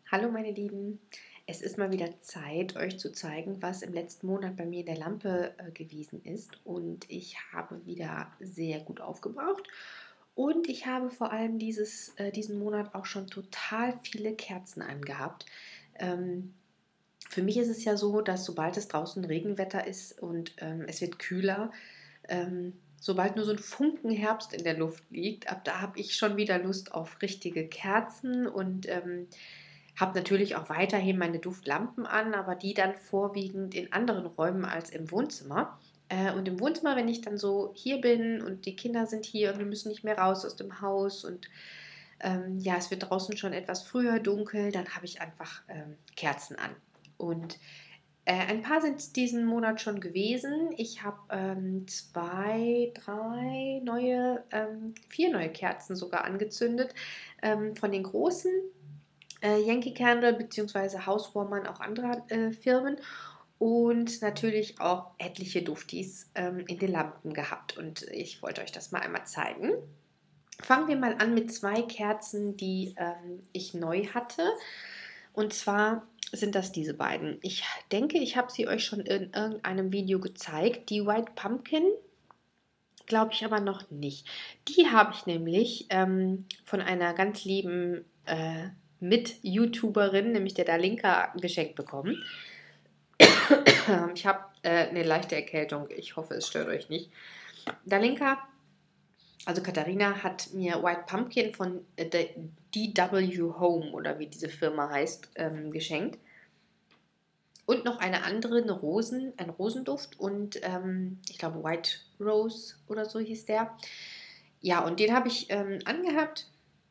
Hallo meine Lieben, es ist mal wieder Zeit, euch zu zeigen, was im letzten Monat bei mir in der Lampe gewesen ist. Und ich habe wieder sehr gut aufgebraucht. Und ich habe vor allem diesen Monat auch schon total viele Kerzen angehabt. Ähm, für mich ist es ja so, dass sobald es draußen Regenwetter ist und es wird kühler, sobald nur so ein Funken Herbst in der Luft liegt, ab da habe ich schon wieder Lust auf richtige Kerzen und habe natürlich auch weiterhin meine Duftlampen an, aber die dann vorwiegend in anderen Räumen als im Wohnzimmer. Und im Wohnzimmer, wenn ich dann so hier bin und die Kinder sind hier und wir müssen nicht mehr raus aus dem Haus und ja, es wird draußen schon etwas früher dunkel, dann habe ich einfach Kerzen an. Und ein paar sind es diesen Monat schon gewesen. Ich habe zwei, drei neue, vier neue Kerzen sogar angezündet von den großen. Yankee Candle bzw. Housewarmern auch anderer Firmen und natürlich auch etliche Duftis in den Lampen gehabt. Und ich wollte euch das mal einmal zeigen. Fangen wir mal an mit zwei Kerzen, die ich neu hatte. Und zwar sind das diese beiden. Ich denke, ich habe sie euch schon in irgendeinem Video gezeigt. Die White Pumpkin, glaube ich aber noch nicht. Die habe ich nämlich von einer ganz lieben Mit-YouTuberin, nämlich der Dalinka, geschenkt bekommen. Ich habe eine leichte Erkältung. Ich hoffe, es stört euch nicht. Dalinka, also Katharina, hat mir White Pumpkin von DW Home oder wie diese Firma heißt, geschenkt. Und noch eine andere, ein Rosenduft und ich glaube White Rose oder so hieß der. Ja, und den habe ich angehabt.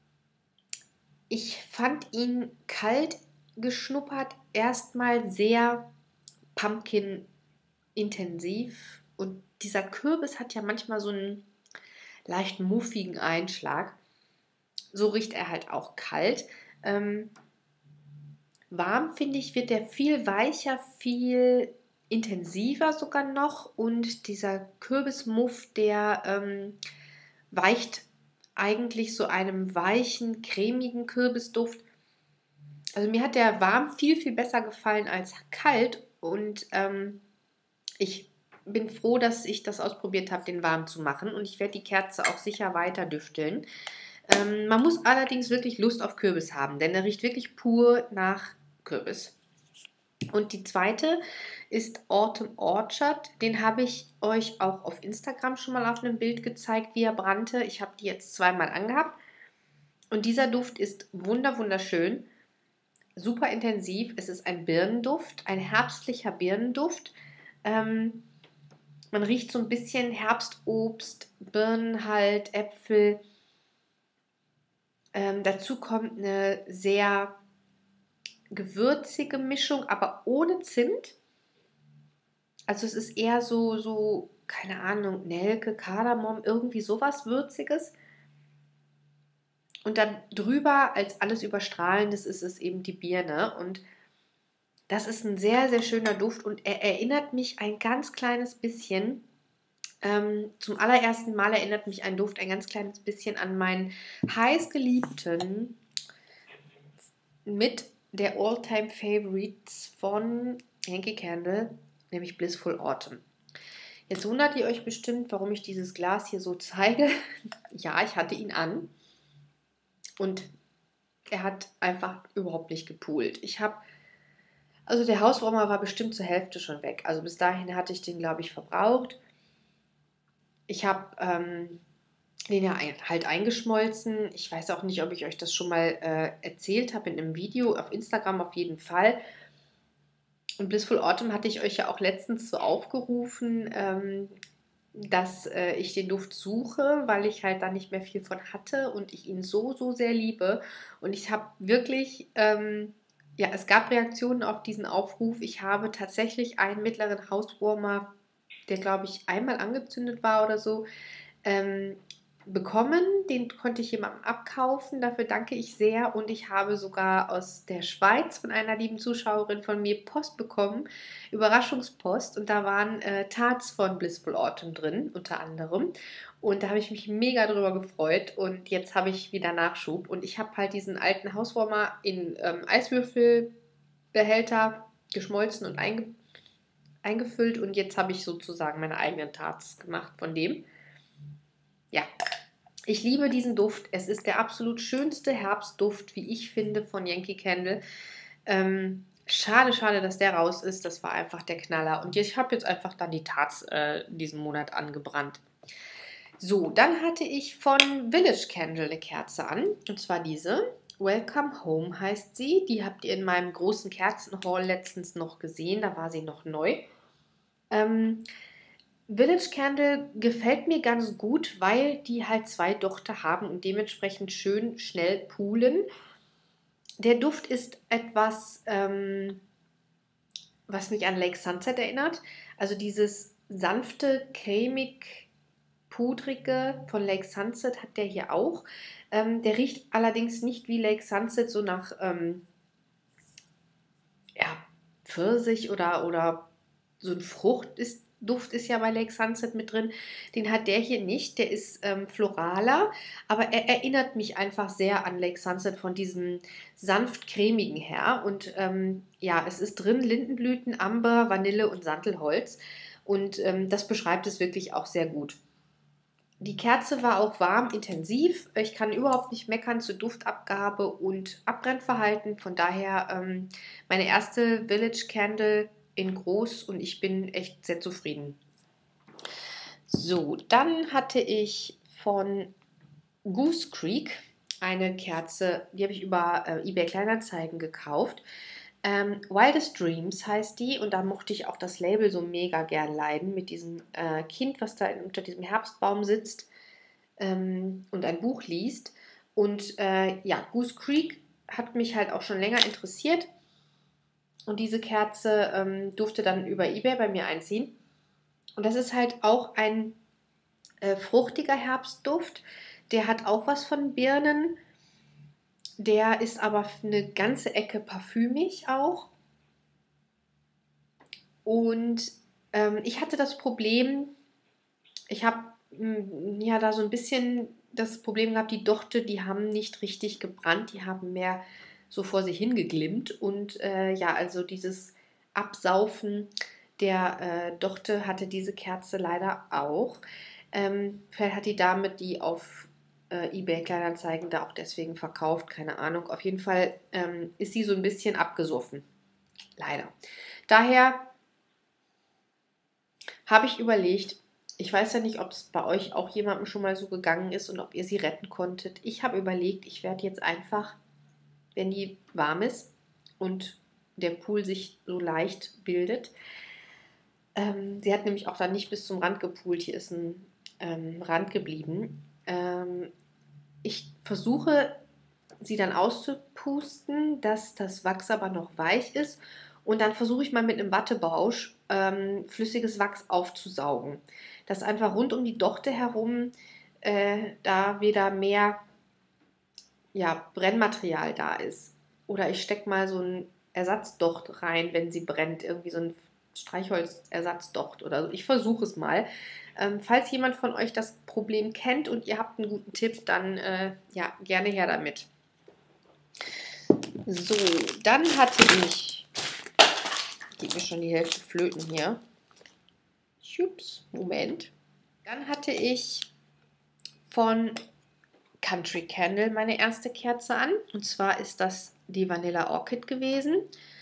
Ich fand ihn kalt geschnuppert, erstmal sehr Pumpkin-intensiv. Und dieser Kürbis hat ja manchmal so einen leicht muffigen Einschlag. So riecht er halt auch kalt. Warm, finde ich, wird der viel weicher, viel intensiver sogar noch. Und dieser Kürbismuff, der weicht eigentlich so einem weichen, cremigen Kürbisduft. Also mir hat der warm viel, viel besser gefallen als kalt. Und ich bin froh, dass ich das ausprobiert habe, den warm zu machen. Und ich werde die Kerze auch sicher weiter düfteln. Man muss allerdings wirklich Lust auf Kürbis haben, denn er riecht wirklich pur nach Kürbis. Und die zweite ist Autumn Orchard. Den habe ich euch auch auf Instagram schon mal auf einem Bild gezeigt, wie er brannte. Ich habe die jetzt zweimal angehabt. Und dieser Duft ist wunderschön, super intensiv. Es ist ein Birnenduft, ein herbstlicher Birnenduft. Man riecht so ein bisschen Herbstobst, Birnen halt, Äpfel. Dazu kommt eine sehr gewürzige Mischung, aber ohne Zimt. Also es ist eher so, keine Ahnung, Nelke, Kardamom, irgendwie sowas Würziges. Und dann drüber, als alles Überstrahlendes, ist es eben die Birne. Und das ist ein sehr schöner Duft und er erinnert mich ein ganz kleines bisschen, zum allerersten Mal erinnert mich ein Duft ein ganz kleines bisschen an meinen heißgeliebten mit der All-Time Favorites von Yankee Candle, nämlich Blissful Autumn. Jetzt wundert ihr euch bestimmt, warum ich dieses Glas hier so zeige. Ja, ich hatte ihn an und er hat einfach überhaupt nicht gepoolt. Also der Hauswarmer war bestimmt zur Hälfte schon weg. Also bis dahin hatte ich den, glaube ich, verbraucht. Ich habe den ja halt eingeschmolzen. Ich weiß auch nicht, ob ich euch das schon mal erzählt habe in einem Video, auf Instagram auf jeden Fall. Und Blissful Autumn hatte ich euch ja auch letztens so aufgerufen, dass ich den Duft suche, weil ich halt da nicht mehr viel von hatte und ich ihn so sehr liebe. Und ich habe wirklich, ja, es gab Reaktionen auf diesen Aufruf. Ich habe tatsächlich einen mittleren Housewarmer, der, glaube ich, einmal angezündet war oder so, ähm, bekommen. Den konnte ich jemandem abkaufen. Dafür danke ich sehr. Und ich habe sogar aus der Schweiz von einer lieben Zuschauerin von mir Post bekommen. Überraschungspost. Und da waren Tarts von Blissful Autumn drin, unter anderem. Und da habe ich mich mega drüber gefreut und jetzt habe ich wieder Nachschub. Und ich habe halt diesen alten Hauswarmer in Eiswürfelbehälter geschmolzen und eingefüllt und jetzt habe ich sozusagen meine eigenen Tarts gemacht von dem. Ja, ich liebe diesen Duft. Es ist der absolut schönste Herbstduft, wie ich finde, von Yankee Candle. Schade, schade, dass der raus ist. Das war einfach der Knaller. Und ich habe jetzt einfach dann die Tarts diesen Monat angebrannt. So, dann hatte ich von Village Candle eine Kerze an. Und zwar diese. Welcome Home heißt sie. Die habt ihr in meinem großen Kerzenhaul letztens noch gesehen. Da war sie noch neu. Village Candle gefällt mir ganz gut, weil die halt 2 Dochte haben und dementsprechend schön schnell poolen. Der Duft ist etwas, was mich an Lake Sunset erinnert. Also dieses sanfte, cremig-pudrige von Lake Sunset hat der hier auch. Der riecht allerdings nicht wie Lake Sunset so nach ja, Pfirsich oder so ein Duft ist ja bei Lake Sunset mit drin. Den hat der hier nicht. Der ist floraler, aber er erinnert mich einfach sehr an Lake Sunset von diesem sanft cremigen her. Und ja, es ist drin Lindenblüten, Amber, Vanille und Sandelholz. Und das beschreibt es wirklich auch sehr gut. Die Kerze war auch warm, intensiv. Ich kann überhaupt nicht meckern zu Duftabgabe und Abbrennverhalten. Von daher meine erste Village Candle in groß und ich bin echt sehr zufrieden. So, dann hatte ich von Goose Creek eine Kerze, die habe ich über eBay Kleinanzeigen gekauft. Wildest Dreams heißt die und da mochte ich auch das Label so mega gern leiden mit diesem Kind, was da unter diesem Herbstbaum sitzt und ein Buch liest. Und ja, Goose Creek hat mich halt auch schon länger interessiert und diese Kerze durfte dann über eBay bei mir einziehen. Und das ist halt auch ein fruchtiger Herbstduft. Der hat auch was von Birnen. Der ist aber eine ganze Ecke parfümig auch. Und ich hatte das Problem, ich habe ja da so ein bisschen das Problem gehabt, die Dochte, die haben nicht richtig gebrannt, die haben mehr so vor sich hingeglimmt. Und ja, also dieses Absaufen der Dochte hatte diese Kerze leider auch. Vielleicht hat die Dame die auf eBay Kleinanzeigen da auch deswegen verkauft, keine Ahnung. Auf jeden Fall ist sie so ein bisschen abgesoffen. Leider. Daher habe ich überlegt, ich weiß ja nicht, ob es bei euch auch jemandem schon mal so gegangen ist und ob ihr sie retten konntet. Ich habe überlegt, ich werde jetzt einfach, wenn die warm ist und der Pool sich so leicht bildet, sie hat nämlich auch dann nicht bis zum Rand gepoolt, hier ist ein Rand geblieben. Ich versuche sie dann auszupusten, dass das Wachs aber noch weich ist und dann versuche ich mal mit einem Wattebausch flüssiges Wachs aufzusaugen, dass einfach rund um die Dochte herum da wieder mehr ja, Brennmaterial da ist. Oder ich stecke mal so ein Ersatzdocht rein, wenn sie brennt, irgendwie so ein Streichholzersatzdocht oder so. Ich versuche es mal. Falls jemand von euch das Problem kennt und ihr habt einen guten Tipp, dann ja, gerne her damit. So, dann hatte ich, geht mir schon die Hälfte flöten hier. Ups, Moment. Dann hatte ich von Country Candle meine erste Kerze an. Und zwar ist das die Vanilla Orchid gewesen.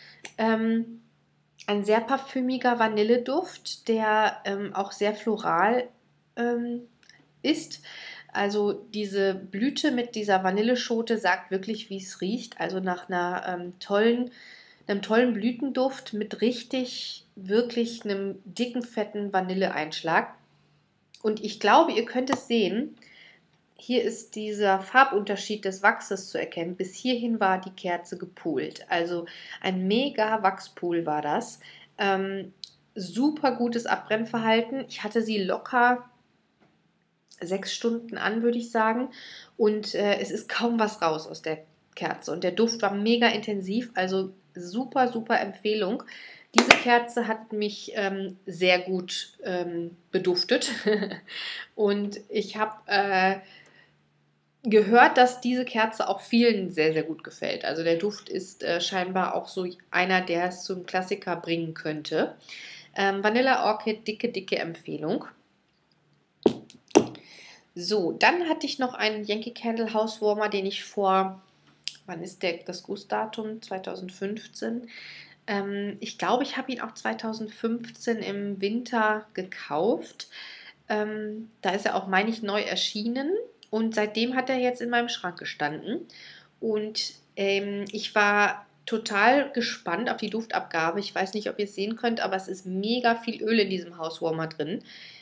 Ein sehr parfümiger Vanilleduft, der auch sehr floral ist. Also diese Blüte mit dieser Vanilleschote sagt wirklich, wie es riecht. Also nach einem tollen Blütenduft mit wirklich einem dicken, fetten Vanilleeinschlag. Und ich glaube, ihr könnt es sehen. Hier ist dieser Farbunterschied des Wachses zu erkennen. Bis hierhin war die Kerze gepoolt. Also ein mega Wachspool war das. Super gutes Abbrennverhalten. Ich hatte sie locker 6 Stunden an, würde ich sagen. Und es ist kaum was raus aus der Kerze. Und der Duft war mega intensiv. Also super, super Empfehlung. Diese Kerze hat mich sehr gut beduftet und ich habe gehört, dass diese Kerze auch vielen sehr, sehr gut gefällt. Also der Duft ist scheinbar auch so einer, der es zum Klassiker bringen könnte. Vanilla Orchid, dicke, dicke Empfehlung. So, dann hatte ich noch einen Yankee Candle Housewarmer, den ich vor, wann ist das Gussdatum? 2015. Ich glaube, ich habe ihn auch 2015 im Winter gekauft. Da ist er auch, meine ich, neu erschienen. Und seitdem hat er jetzt in meinem Schrank gestanden. Und ich war total gespannt auf die Duftabgabe. Ich weiß nicht, ob ihr es sehen könnt, aber es ist mega viel Öl in diesem Housewarmer drin.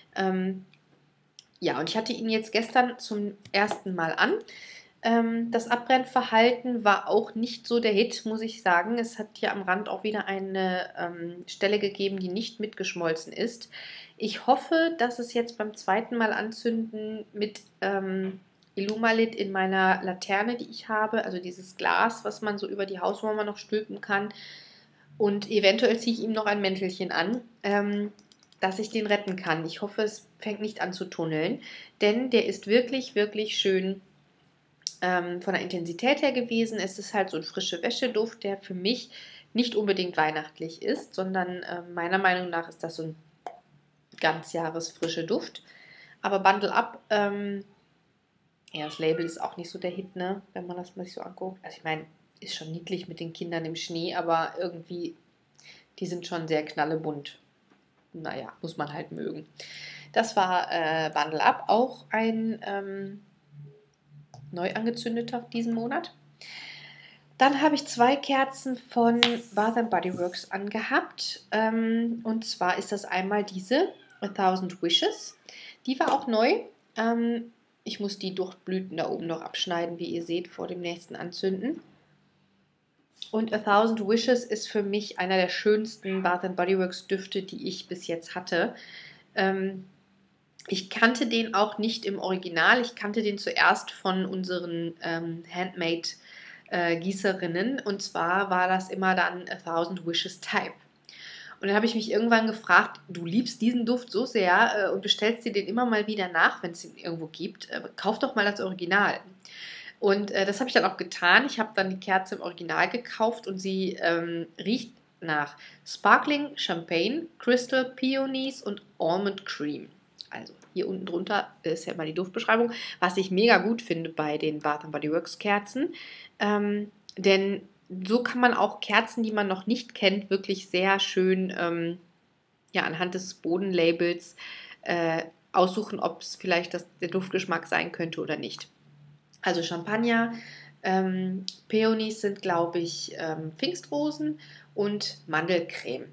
Ja, und ich hatte ihn jetzt gestern zum ersten Mal an. Das Abbrennverhalten war auch nicht so der Hit, muss ich sagen. Es hat hier am Rand auch wieder eine Stelle gegeben, die nicht mitgeschmolzen ist. Ich hoffe, dass es jetzt beim zweiten Mal anzünden mit Illumalit in meiner Laterne, die ich habe, also dieses Glas, was man so über die Hauswarmer noch stülpen kann. Und eventuell ziehe ich ihm noch ein Mäntelchen an, dass ich den retten kann. Ich hoffe, es fängt nicht an zu tunneln, denn der ist wirklich, wirklich schön von der Intensität her gewesen. Es ist halt so ein frische Wäscheduft, der für mich nicht unbedingt weihnachtlich ist, sondern meiner Meinung nach ist das so ein ganzjahresfrische Duft. Aber Bundle Up, ja, das Label ist auch nicht so der Hit, ne, wenn man das mal sich so anguckt. Also ich meine, ist schon niedlich mit den Kindern im Schnee, aber irgendwie, die sind schon sehr knallebunt. Naja, muss man halt mögen. Das war Bundle Up, auch ein neu angezündeter diesen Monat. Dann habe ich 2 Kerzen von Bath & Body Works angehabt. Und zwar ist das einmal diese A Thousand Wishes. Die war auch neu. Ich muss die Duftblüten da oben noch abschneiden, wie ihr seht, vor dem nächsten Anzünden. Und A Thousand Wishes ist für mich einer der schönsten Bath & Body Works Düfte, die ich bis jetzt hatte. Ich kannte den auch nicht im Original. Ich kannte den zuerst von unseren Handmade Gießerinnen. Und zwar war das immer dann A Thousand Wishes Type. Und dann habe ich mich irgendwann gefragt, du liebst diesen Duft so sehr und bestellst dir den immer mal wieder nach, wenn es ihn irgendwo gibt. Kauf doch mal das Original. Und das habe ich dann auch getan. Ich habe dann die Kerze im Original gekauft und sie riecht nach Sparkling Champagne, Crystal Peonies und Almond Cream. Also hier unten drunter ist ja mal die Duftbeschreibung, was ich mega gut finde bei den Bath & Body Works Kerzen. Denn so kann man auch Kerzen, die man noch nicht kennt, wirklich sehr schön ja, anhand des Bodenlabels aussuchen, ob es vielleicht der Duftgeschmack sein könnte oder nicht. Also Champagner, Peonies sind, glaube ich, Pfingstrosen und Mandelcreme.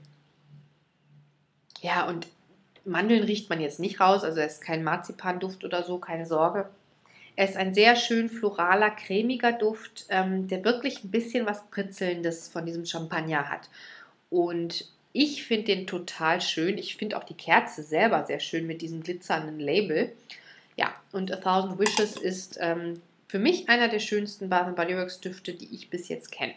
Ja, und Mandeln riecht man jetzt nicht raus, also es ist kein Marzipanduft oder so, keine Sorge. Er ist ein sehr schön floraler, cremiger Duft, der wirklich ein bisschen was Pritzelndes von diesem Champagner hat. Und ich finde den total schön. Ich finde auch die Kerze selber sehr schön mit diesem glitzernden Label. Ja, und A Thousand Wishes ist für mich einer der schönsten Bath & Body Works Düfte, die ich bis jetzt kenne.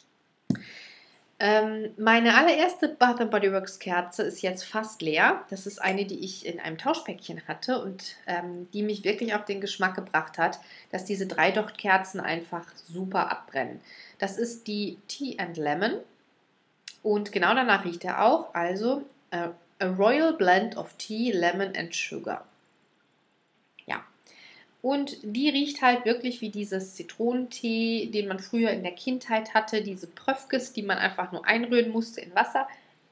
Meine allererste Bath & Body Works Kerze ist jetzt fast leer. Das ist eine, die ich in einem Tauschpäckchen hatte und die mich wirklich auf den Geschmack gebracht hat, dass diese 3 Duftkerzen einfach super abbrennen. Das ist die Tea and Lemon und genau danach riecht er auch. Also a Royal Blend of Tea, Lemon and Sugar. Ja. Und die riecht halt wirklich wie dieses Zitronentee, den man früher in der Kindheit hatte, diese Pröfkes, die man einfach nur einrühren musste in Wasser.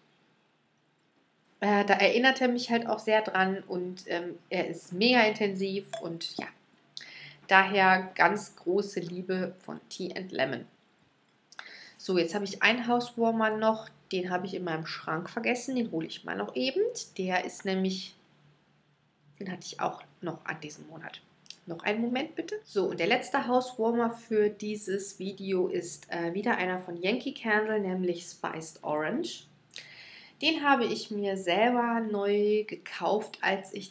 Da erinnert er mich halt auch sehr dran und er ist mega intensiv und ja, daher ganz große Liebe von Tea and Lemon. So, jetzt habe ich einen Housewarmer noch, den habe ich in meinem Schrank vergessen, den hole ich mal noch eben. Der ist nämlich, den hatte ich auch noch an diesem Monat. Noch einen Moment bitte. So, und der letzte Housewarmer für dieses Video ist wieder einer von Yankee Candle, nämlich Spiced Orange. Den habe ich mir selber neu gekauft, als ich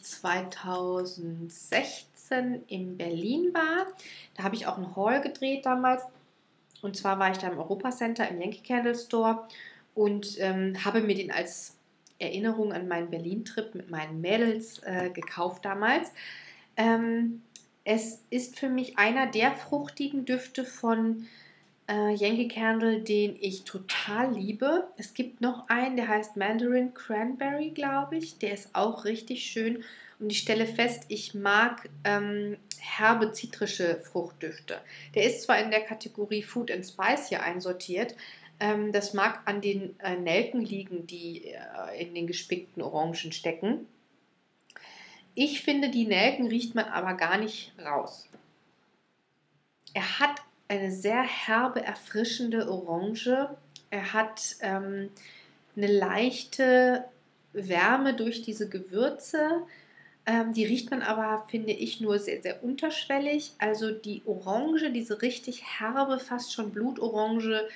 2016 in Berlin war. Da habe ich auch einen Haul gedreht damals. Und zwar war ich da im Europa Center im Yankee Candle Store. und habe mir den als Erinnerung an meinen Berlin-Trip mit meinen Mädels gekauft damals. Es ist für mich einer der fruchtigen Düfte von Yankee Candle, den ich total liebe. Es gibt noch einen, der heißt Mandarin Cranberry, glaube ich. Der ist auch richtig schön. Und ich stelle fest, ich mag herbe, zitrische Fruchtdüfte. Der ist zwar in der Kategorie Food and Spice hier einsortiert. Das mag an den Nelken liegen, die in den gespickten Orangen stecken. Ich finde, die Nelken riecht man aber gar nicht raus. Er hat eine sehr herbe, erfrischende Orange. Er hat eine leichte Wärme durch diese Gewürze. Die riecht man aber, finde ich, nur sehr, sehr unterschwellig. Also die Orange, diese richtig herbe, fast schon Blutorange,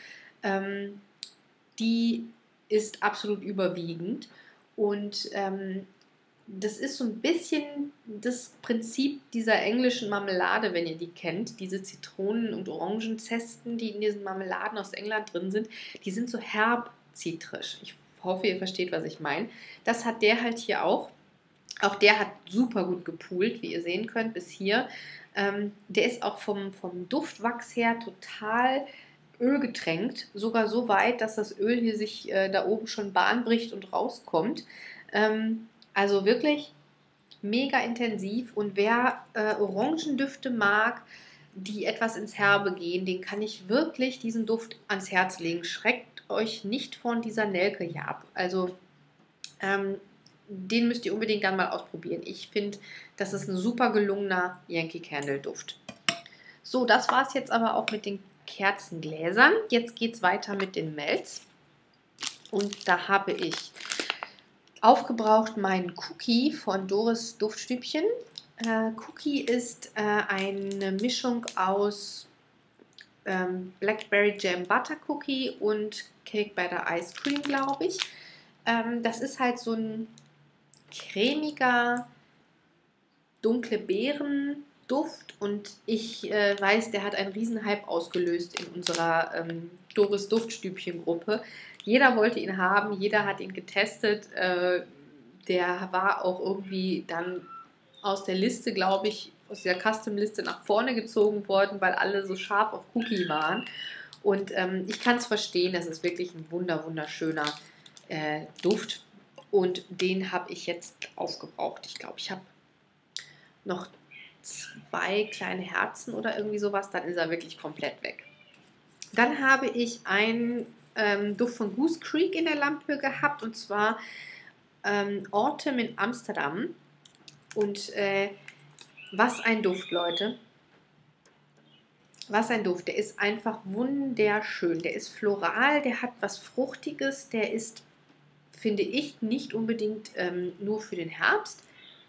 die ist absolut überwiegend. Und das ist so ein bisschen das Prinzip dieser englischen Marmelade, wenn ihr die kennt. Diese Zitronen- und Orangenzesten, die in diesen Marmeladen aus England drin sind, die sind so herb zitrisch. Ich hoffe, ihr versteht, was ich meine. Das hat der halt hier auch. Auch der hat super gut gepoolt, wie ihr sehen könnt, bis hier. Der ist auch vom Duftwachs her total ölgetränkt. Sogar so weit, dass das Öl hier sich da oben schon Bahn bricht und rauskommt. Also wirklich mega intensiv. Und wer Orangendüfte mag, die etwas ins Herbe gehen, den kann ich wirklich diesen Duft ans Herz legen. Schreckt euch nicht von dieser Nelke hier ab. Also den müsst ihr unbedingt dann mal ausprobieren. Ich finde, das ist ein super gelungener Yankee Candle Duft. So, das war es jetzt aber auch mit den Kerzengläsern. Jetzt geht es weiter mit den Melz. Und da habe ich aufgebraucht meinen Cookie von Doris Duftstübchen. Cookie ist eine Mischung aus Blackberry Jam Butter Cookie und Cake Batter Ice Cream, glaube ich. Das ist halt so ein cremiger, dunkle Beerenduft und ich weiß, der hat einen Riesenhype ausgelöst in unserer Doris Duftstübchen-Gruppe. Jeder wollte ihn haben, jeder hat ihn getestet. Der war auch irgendwie dann aus der Liste, glaube ich, aus der Custom-Liste nach vorne gezogen worden, weil alle so scharf auf Cookie waren. Und ich kann es verstehen, das ist wirklich ein wunderschöner Duft. Und den habe ich jetzt aufgebraucht. Ich glaube, ich habe noch 2 kleine Herzen oder irgendwie sowas, dann ist er wirklich komplett weg. Dann habe ich einen Duft von Goose Creek in der Lampe gehabt und zwar Autumn in Amsterdam. Und was ein Duft, Leute. Was ein Duft. Der ist einfach wunderschön. Der ist floral, der hat was Fruchtiges, der ist, finde ich, nicht unbedingt nur für den Herbst.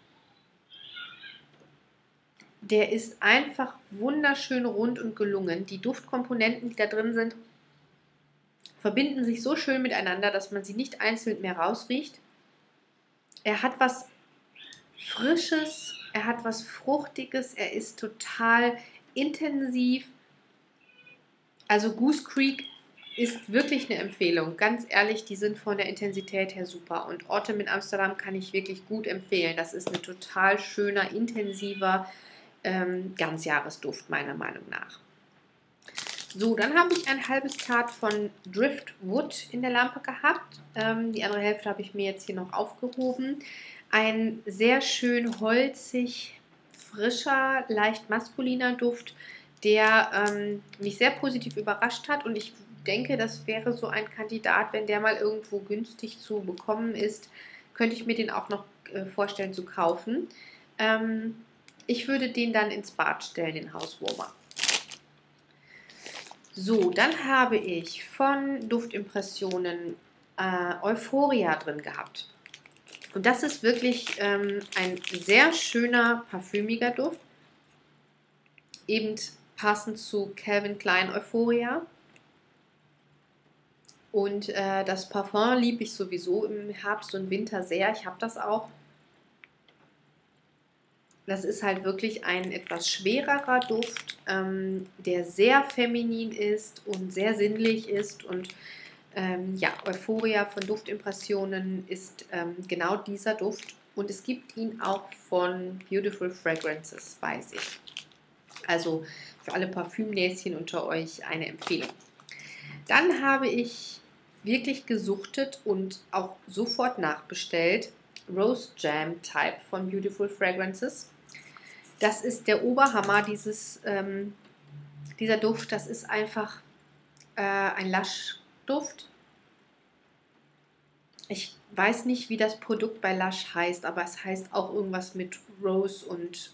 Der ist einfach wunderschön rund und gelungen. Die Duftkomponenten, die da drin sind, verbinden sich so schön miteinander, dass man sie nicht einzeln mehr rausriecht. Er hat was Frisches, er hat was Fruchtiges, er ist total intensiv. Also Goose Creek ist wirklich eine Empfehlung. Ganz ehrlich, die sind von der Intensität her super. Und Autumn in Amsterdam kann ich wirklich gut empfehlen. Das ist ein total schöner, intensiver Ganzjahresduft, meiner Meinung nach. So, dann habe ich ein halbes Kart von Driftwood in der Lampe gehabt. Die andere Hälfte habe ich mir jetzt hier noch aufgehoben. Ein sehr schön holzig, frischer, leicht maskuliner Duft, der mich sehr positiv überrascht hat. Und ich denke, das wäre so ein Kandidat, wenn der mal irgendwo günstig zu bekommen ist, könnte ich mir den auch noch vorstellen zu kaufen. Ich würde den dann ins Bad stellen, den Hauswarmer. So, dann habe ich von Duftimpressionen Euphoria drin gehabt. Und das ist wirklich ein sehr schöner, parfümiger Duft. Eben passend zu Calvin Klein Euphoria. Und das Parfum liebe ich sowieso im Herbst und Winter sehr. Ich habe das auch. Das ist halt wirklich ein etwas schwererer Duft, der sehr feminin ist und sehr sinnlich ist und Ja, Euphoria von Duftimpressionen ist genau dieser Duft. Und es gibt ihn auch von Beautiful Fragrances, weiß ich. Also für alle Parfümnäschen unter euch eine Empfehlung. Dann habe ich wirklich gesuchtet und auch sofort nachbestellt Rose Jam Type von Beautiful Fragrances. Das ist der Oberhammer, dieser Duft. Das ist einfach ein Lush-Duft. Ich weiß nicht, wie das Produkt bei Lush heißt, aber es heißt auch irgendwas mit Rose und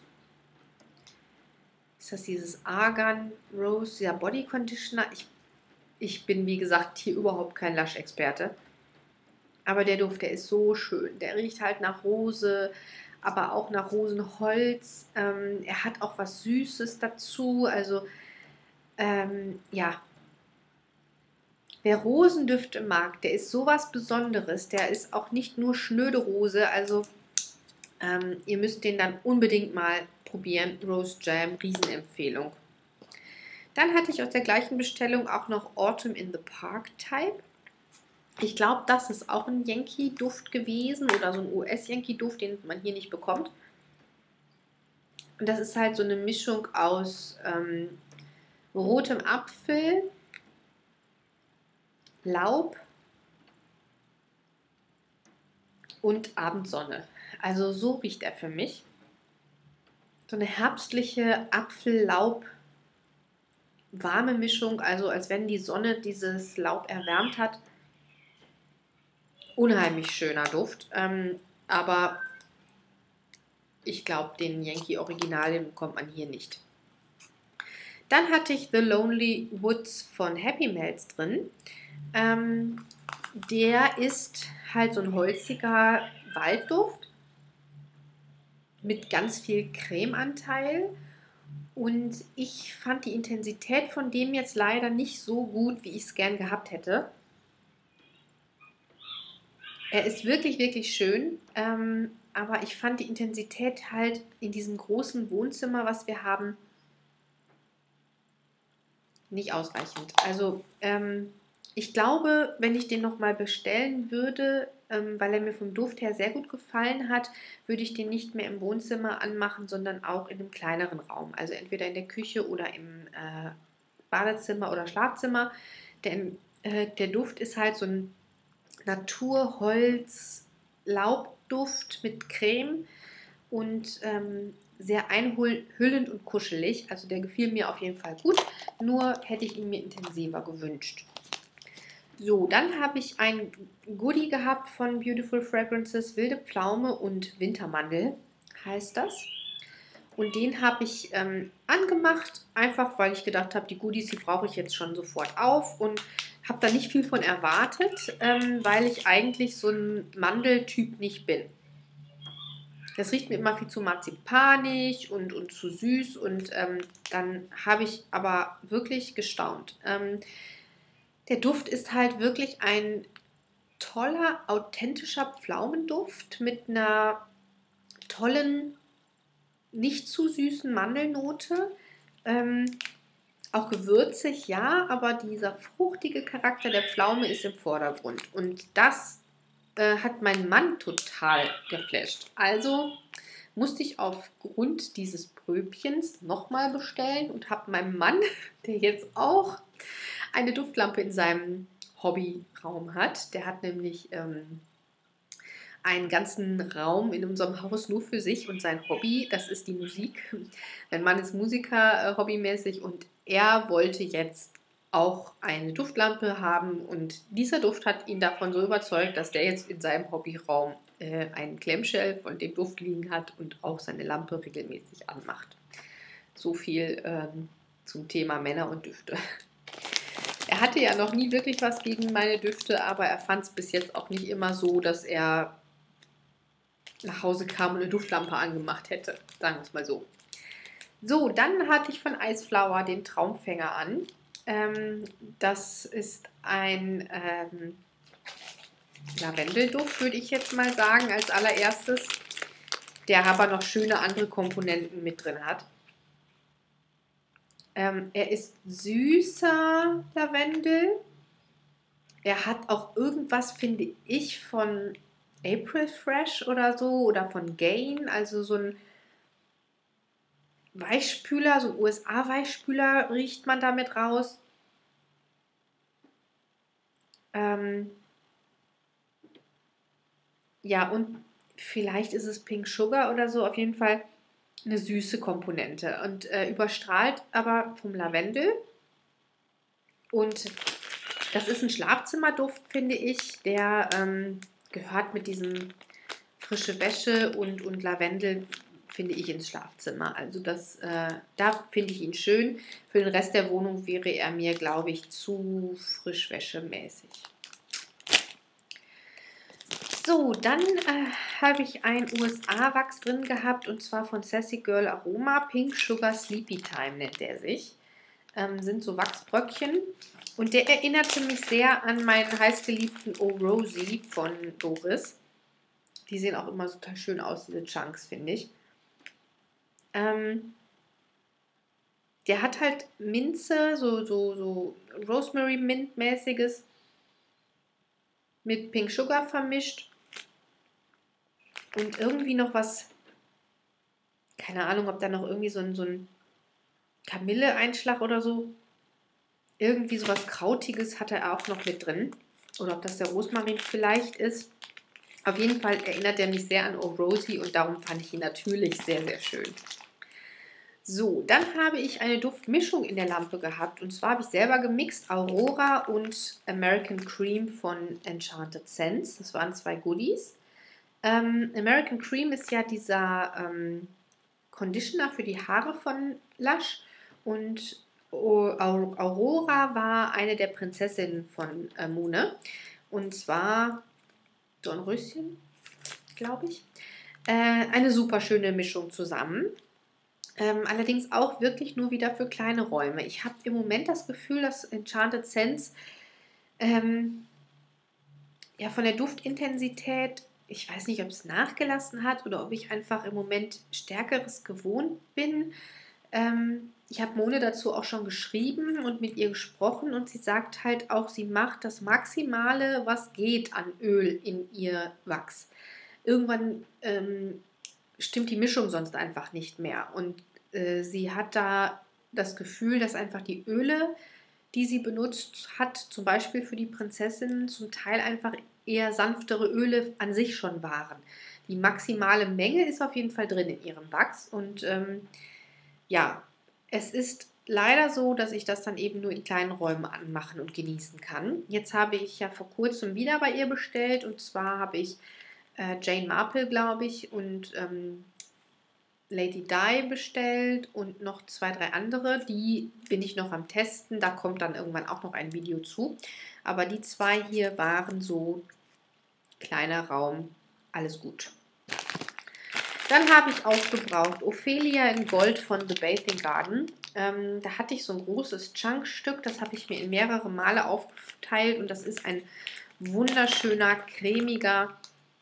ist das dieses Argan Rose, dieser Body Conditioner? Ich bin, wie gesagt, hier überhaupt kein Lush-Experte. Aber der Duft, der ist so schön. Der riecht halt nach Rose, aber auch nach Rosenholz. Er hat auch was Süßes dazu. Also, ja, wer Rosendüfte mag, der ist sowas Besonderes. Der ist auch nicht nur schnöde Rose. Also, ihr müsst den dann unbedingt mal probieren. Rose Jam, Riesenempfehlung. Dann hatte ich aus der gleichen Bestellung auch noch Autumn in the Park Type. Ich glaube, das ist auch ein Yankee-Duft gewesen oder so ein US-Yankee-Duft, den man hier nicht bekommt. Und das ist halt so eine Mischung aus rotem Apfel, Laub und Abendsonne. Also so riecht er für mich. So eine herbstliche Apfel-Laub- warme Mischung, also als wenn die Sonne dieses Laub erwärmt hat. Unheimlich schöner Duft, aber ich glaube, den Yankee Original, den bekommt man hier nicht. Dann hatte ich The Lonely Woods von Happy Melts drin. Der ist halt so ein holziger Waldduft mit ganz viel Cremeanteil. Und ich fand die Intensität von dem jetzt leider nicht so gut, wie ich es gern gehabt hätte. Er ist wirklich, wirklich schön, aber ich fand die Intensität halt in diesem großen Wohnzimmer, was wir haben, nicht ausreichend. Also ich glaube, wenn ich den nochmal bestellen würde, weil er mir vom Duft her sehr gut gefallen hat, würde ich den nicht mehr im Wohnzimmer anmachen, sondern auch in einem kleineren Raum. Also entweder in der Küche oder im Badezimmer oder Schlafzimmer. Denn der Duft ist halt so ein Naturholz-Laubduft mit Creme und sehr einhüllend und kuschelig. Also der gefiel mir auf jeden Fall gut, nur hätte ich ihn mir intensiver gewünscht. So, dann habe ich ein Goodie gehabt von Beautiful Fragrances, wilde Pflaume und Wintermandel heißt das. Und den habe ich angemacht, einfach weil ich gedacht habe, die Goodies, die brauche ich jetzt schon sofort auf und habe da nicht viel von erwartet, weil ich eigentlich so ein Mandeltyp nicht bin. Das riecht mir immer viel zu marzipanig und zu süß und dann habe ich aber wirklich gestaunt. Der Duft ist halt wirklich ein toller, authentischer Pflaumenduft mit einer tollen, nicht zu süßen Mandelnote. Auch gewürzig, ja, aber dieser fruchtige Charakter der Pflaume ist im Vordergrund. Und das hat meinen Mann total geflasht. Also musste ich aufgrund dieses Pröbchens nochmal bestellen und habe meinem Mann, der jetzt auch eine Duftlampe in seinem Hobbyraum hat, der hat nämlich einen ganzen Raum in unserem Haus nur für sich und sein Hobby, das ist die Musik. Mein Mann ist Musiker hobbymäßig und er wollte jetzt auch eine Duftlampe haben und dieser Duft hat ihn davon so überzeugt, dass der jetzt in seinem Hobbyraum einen Clamshell von dem Duft liegen hat und auch seine Lampe regelmäßig anmacht. So viel zum Thema Männer und Düfte. Er hatte ja noch nie wirklich was gegen meine Düfte, aber er fand es bis jetzt auch nicht immer so, dass er nach Hause kam und eine Duftlampe angemacht hätte. Sagen wir es mal so. So, dann hatte ich von Iceflower den Traumfänger an. Das ist ein Lavendelduft, würde ich jetzt mal sagen, als allererstes. Der aber noch schöne andere Komponenten mit drin hat. Er ist süßer Lavendel. Er hat auch irgendwas, finde ich, von April Fresh oder so oder von Gain, also so ein Weichspüler, so ein USA-Weichspüler riecht man damit raus. Ähm, ja, und vielleicht ist es Pink Sugar oder so, auf jeden Fall eine süße Komponente und überstrahlt aber vom Lavendel. Und das ist ein Schlafzimmerduft, finde ich, der gehört mit diesem frische Wäsche und Lavendel, finde ich, ins Schlafzimmer. Also da finde ich ihn schön. Für den Rest der Wohnung wäre er mir, glaube ich, zu frischwäschemäßig. So, dann habe ich einen USA-Wachs drin gehabt und zwar von Sassy Girl Aroma. Pink Sugar Sleepy Time nennt er sich. Sind so Wachsbröckchen. Und der erinnerte mich sehr an meinen heißgeliebten Oh Rosie von Doris. Die sehen auch immer total schön aus, diese Chunks, finde ich. Der hat halt Minze, so Rosemary-Mint-mäßiges mit Pink Sugar vermischt. Und irgendwie noch was, keine Ahnung, ob da noch irgendwie so ein Kamille-Einschlag oder so. Irgendwie sowas Krautiges hat er auch noch mit drin. Oder ob das der Rosmarin vielleicht ist. Auf jeden Fall erinnert er mich sehr an Oh Rosie und darum fand ich ihn natürlich sehr, sehr schön. So, dann habe ich eine Duftmischung in der Lampe gehabt und zwar habe ich selber gemixt Aurora und American Cream von Enchanted Scents. Das waren 2 Goodies. American Cream ist ja dieser Conditioner für die Haare von Lush und Aurora war eine der Prinzessinnen von Mune und zwar Dornröschen, glaube ich. Eine super schöne Mischung zusammen. Allerdings auch wirklich nur wieder für kleine Räume. Ich habe im Moment das Gefühl, dass Enchanted Scents ja von der Duftintensität, ich weiß nicht, ob es nachgelassen hat oder ob ich einfach im Moment Stärkeres gewohnt bin. Ich habe Mone dazu auch schon geschrieben und mit ihr gesprochen und sie sagt halt auch, sie macht das Maximale, was geht an Öl in ihr Wachs. Irgendwann stimmt die Mischung sonst einfach nicht mehr und sie hat da das Gefühl, dass einfach die Öle, die sie benutzt hat, zum Beispiel für die Prinzessin, zum Teil einfach eher sanftere Öle an sich schon waren. Die maximale Menge ist auf jeden Fall drin in ihrem Wachs und ja, es ist leider so, dass ich das dann eben nur in kleinen Räumen anmachen und genießen kann. Jetzt habe ich ja vor kurzem wieder bei ihr bestellt und zwar habe ich Jane Marple, glaube ich, und Lady Di bestellt und noch 2, 3 andere. Die bin ich noch am Testen. Da kommt dann irgendwann auch noch ein Video zu. Aber die 2 hier waren so kleiner Raum. Alles gut. Dann habe ich aufgebraucht Ophelia in Gold von The Bathing Garden. Da hatte ich so ein großes Chunkstück. Das habe ich mir in mehrere Male aufgeteilt. Und das ist ein wunderschöner, cremiger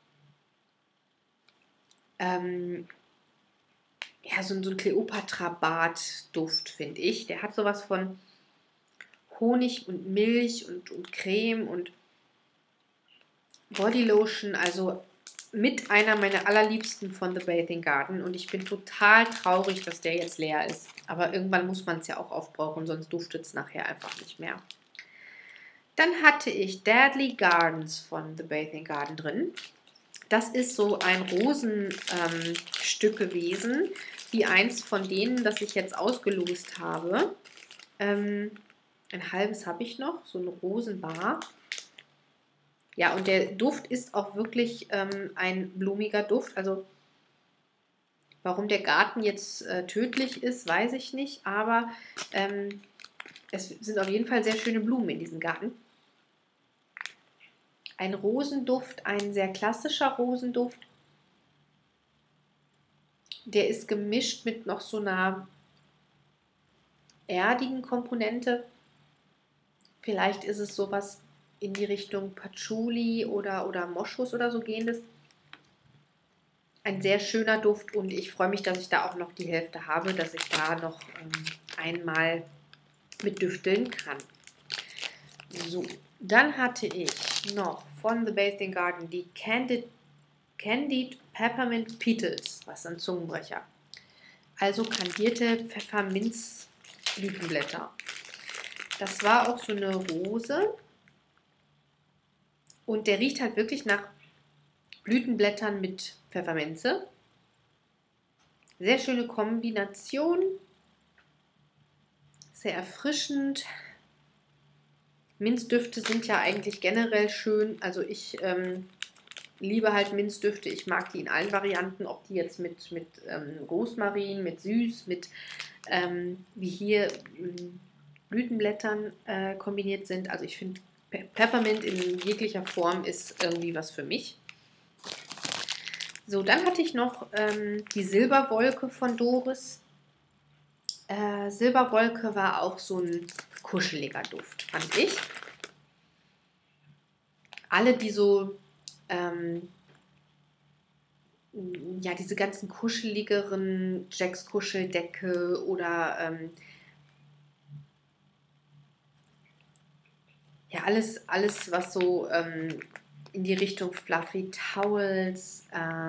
ja, so ein Kleopatra-Bad-Duft, finde ich. Der hat sowas von Honig und Milch und Creme und Bodylotion. Also mit einer meiner allerliebsten von The Bathing Garden. Und ich bin total traurig, dass der jetzt leer ist. Aber irgendwann muss man es ja auch aufbrauchen, sonst duftet es nachher einfach nicht mehr. Dann hatte ich Deadly Gardens von The Bathing Garden drin. Das ist so ein Rosenstück gewesen, wie eins von denen, das ich jetzt ausgelost habe. Ein halbes habe ich noch, so eine Rosenbar. Ja, und der Duft ist auch wirklich ein blumiger Duft. Also warum der Garten jetzt tödlich ist, weiß ich nicht. Aber es sind auf jeden Fall sehr schöne Blumen in diesem Garten. Ein Rosenduft, ein sehr klassischer Rosenduft. Der ist gemischt mit noch so einer erdigen Komponente. Vielleicht ist es sowas in die Richtung Patchouli oder Moschus oder so gehendes. Ein sehr schöner Duft und ich freue mich, dass ich da auch noch die Hälfte habe, dass ich da noch einmal mit düfteln kann. So, Dann hatte ich noch von The Bathing Garden die Candied Peppermint Petals, was ein Zungenbrecher. Also kandierte Pfefferminzblütenblätter. Das war auch so eine Rose und der riecht halt wirklich nach Blütenblättern mit Pfefferminze. Sehr schöne Kombination, sehr erfrischend. Minzdüfte sind ja eigentlich generell schön, also ich liebe halt Minzdüfte, ich mag die in allen Varianten, ob die jetzt mit Rosmarin, mit Süß, mit wie hier Blütenblättern kombiniert sind. Also ich finde Peppermint in jeglicher Form ist irgendwie was für mich. So, dann hatte ich noch die Silberwolke von Doris. Silberwolke war auch so ein kuscheliger Duft, fand ich. Alle, die so ja, diese ganzen kuscheligeren Jacks Kuscheldecke oder ja, alles, was so in die Richtung Fluffy Towels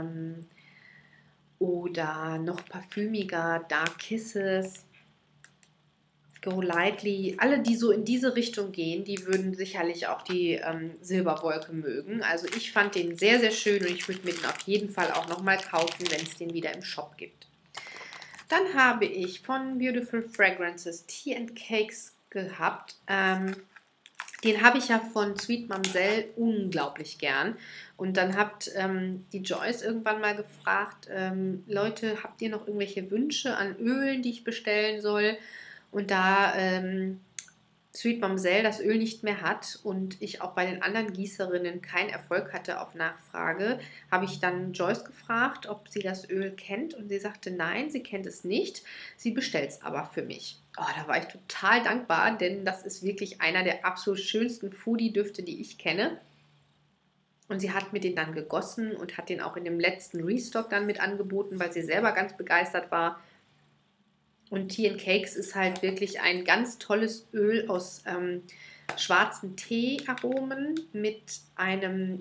oder noch parfümiger Dark Kisses, Go Lightly, alle, die so in diese Richtung gehen, die würden sicherlich auch die Silberwolke mögen. Also ich fand den sehr, sehr schön und ich würde mir den auf jeden Fall auch nochmal kaufen, wenn es den wieder im Shop gibt. Dann habe ich von Beautiful Fragrances Tea and Cakes gehabt. Den habe ich ja von Sweet Mamselle unglaublich gern. Und dann hat die Joyce irgendwann mal gefragt, Leute, habt ihr noch irgendwelche Wünsche an Ölen, die ich bestellen soll? Und da Sweet Mamselle das Öl nicht mehr hat und ich auch bei den anderen Gießerinnen keinen Erfolg hatte auf Nachfrage, habe ich dann Joyce gefragt, ob sie das Öl kennt und sie sagte, nein, sie kennt es nicht, sie bestellt es aber für mich. Oh, da war ich total dankbar, denn das ist wirklich einer der absolut schönsten Foodie-Düfte, die ich kenne. Und sie hat mir den dann gegossen und hat den auch in dem letzten Restock dann mit angeboten, weil sie selber ganz begeistert war. Und Tea and Cakes ist halt wirklich ein ganz tolles Öl aus schwarzen Teearomen mit einem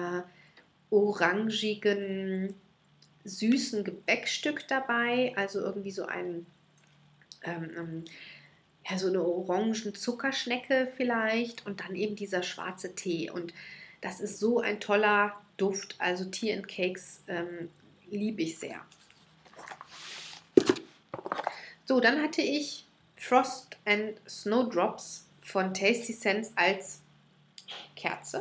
orangigen, süßen Gebäckstück dabei. Also irgendwie so ein, ja, so eine Orangen-Zuckerschnecke vielleicht. Und dann eben dieser schwarze Tee. Und das ist so ein toller Duft. Also Tea and Cakes liebe ich sehr. So, dann hatte ich Frost and Snowdrops von Tasty Scents als Kerze.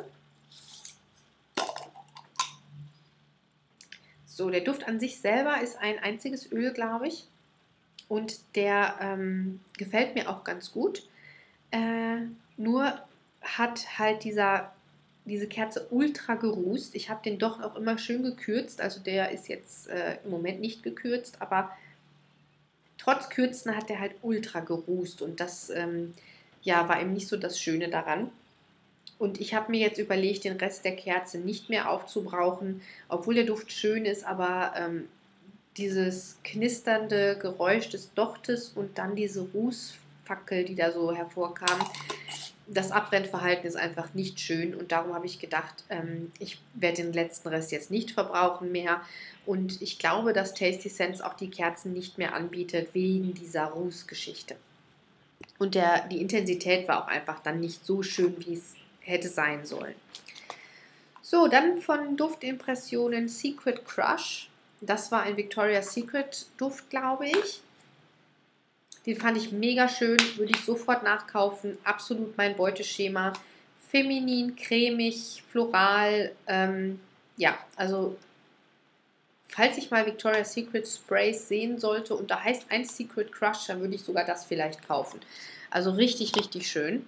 So, der Duft an sich selber ist ein einziges Öl, glaube ich. Und der gefällt mir auch ganz gut. Nur hat halt diese Kerze ultra gerußt. Ich habe den doch auch immer schön gekürzt. Also der ist jetzt im Moment nicht gekürzt, aber trotz Kürzen hat der halt ultra gerußt und das ja, war eben nicht so das Schöne daran. Und ich habe mir jetzt überlegt, den Rest der Kerze nicht mehr aufzubrauchen, obwohl der Duft schön ist, aber dieses knisternde Geräusch des Dochtes und dann diese Rußfackel, die da so hervorkam, das Abbrennverhalten ist einfach nicht schön und darum habe ich gedacht, ich werde den letzten Rest jetzt nicht verbrauchen mehr und ich glaube, dass Tasty Scents auch die Kerzen nicht mehr anbietet wegen dieser Rußgeschichte. Und die Intensität war auch einfach dann nicht so schön, wie es hätte sein sollen. So, dann von Duftimpressionen Secret Crush. Das war ein Victoria's Secret Duft, glaube ich. Den fand ich mega schön, würde ich sofort nachkaufen. Absolut mein Beuteschema. Feminin, cremig, floral. Ja, also falls ich mal Victoria's Secret Sprays sehen sollte und da heißt ein Secret Crush, dann würde ich sogar das vielleicht kaufen. Also richtig, richtig schön.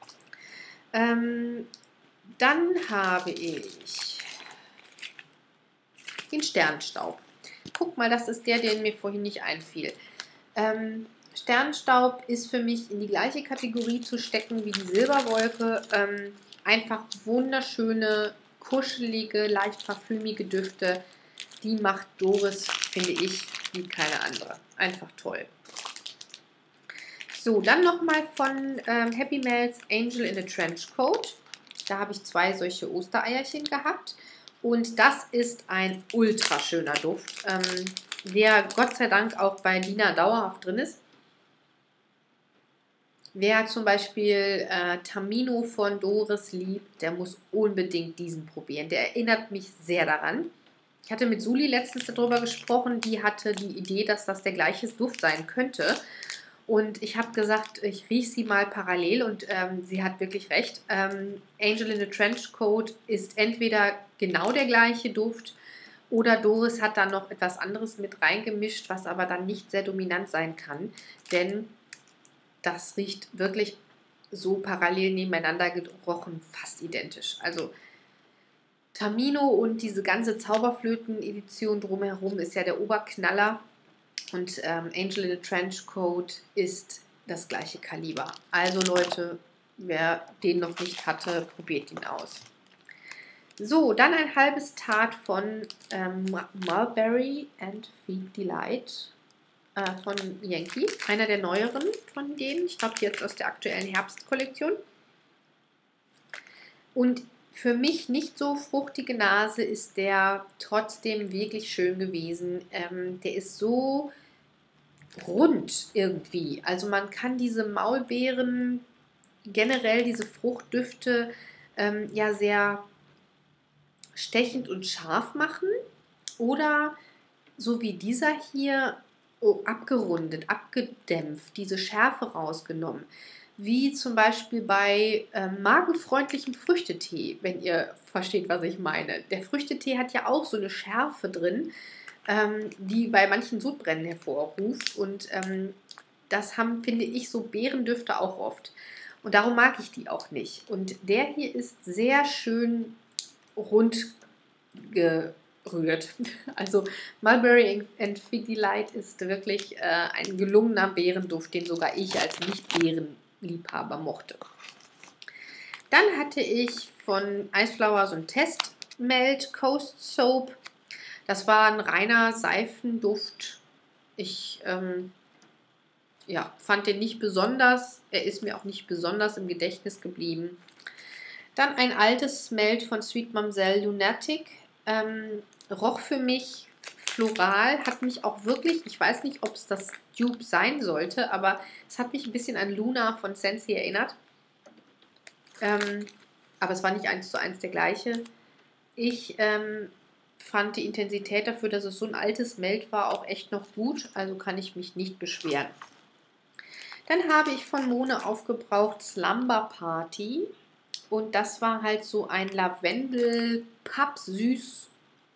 Dann habe ich den Sternstaub. Guck mal, das ist der mir vorhin nicht einfiel. Sternstaub ist für mich in die gleiche Kategorie zu stecken wie die Silberwolke. Einfach wunderschöne, kuschelige, leicht parfümige Düfte. Die macht Doris, finde ich, wie keine andere. Einfach toll. So, dann nochmal von Happy Melts Angel in a Trench Coat. Da habe ich 2 solche Ostereierchen gehabt. Und das ist ein ultra schöner Duft, der Gott sei Dank auch bei Dina dauerhaft drin ist. Wer zum Beispiel Tamino von Doris liebt, der muss unbedingt diesen probieren. Der erinnert mich sehr daran. Ich hatte mit Suli letztens darüber gesprochen, die hatte die Idee, dass das der gleiche Duft sein könnte. Und ich habe gesagt, ich rieche sie mal parallel und sie hat wirklich recht. Angel in a Trench Coat ist entweder genau der gleiche Duft oder Doris hat da noch etwas anderes mit reingemischt, was aber dann nicht sehr dominant sein kann. Denn das riecht wirklich so parallel nebeneinander gerochen, fast identisch. Also Tamino und diese ganze Zauberflöten-Edition drumherum ist ja der Oberknaller. Und Angel in a Trench Coat ist das gleiche Kaliber. Also Leute, wer den noch nicht hatte, probiert ihn aus. So, dann ein halbes Tart von Mulberry and Sweet Delight von Yankee. Einer der neueren von denen. Ich glaube, jetzt aus der aktuellen Herbstkollektion. Und für mich nicht so fruchtige Nase ist der trotzdem wirklich schön gewesen. Der ist so rund irgendwie. Also man kann diese Maulbeeren, generell diese Fruchtdüfte ja sehr stechend und scharf machen. Oder so wie dieser hier abgerundet, abgedämpft, diese Schärfe rausgenommen. Wie zum Beispiel bei magenfreundlichem Früchtetee, wenn ihr versteht, was ich meine. Der Früchtetee hat ja auch so eine Schärfe drin, die bei manchen Sodbrennen hervorruft. Und das haben, finde ich, so Beerendüfte auch oft. Und darum mag ich die auch nicht. Und der hier ist sehr schön rund gerührt. Also Mulberry and Fig Delight ist wirklich ein gelungener Beerenduft, den sogar ich als Nicht-Beerenliebhaber mochte. Dann hatte ich von Iceflower so ein Test-Melt Coast Soap. Das war ein reiner Seifenduft. Ich ja, fand den nicht besonders. Er ist mir auch nicht besonders im Gedächtnis geblieben. Dann ein altes Melt von Sweet Mamselle Lunatic. Roch für mich floral, hat mich auch wirklich, ich weiß nicht, ob es das Dupe sein sollte, aber es hat mich ein bisschen an Luna von Scentsy erinnert. Aber es war nicht 1:1 der gleiche. Ich fand die Intensität dafür, dass es so ein altes Melt war, auch echt noch gut. Also kann ich mich nicht beschweren. Dann habe ich von Mone aufgebraucht Slumber Party. Und das war halt so ein Lavendel-Papp-Süß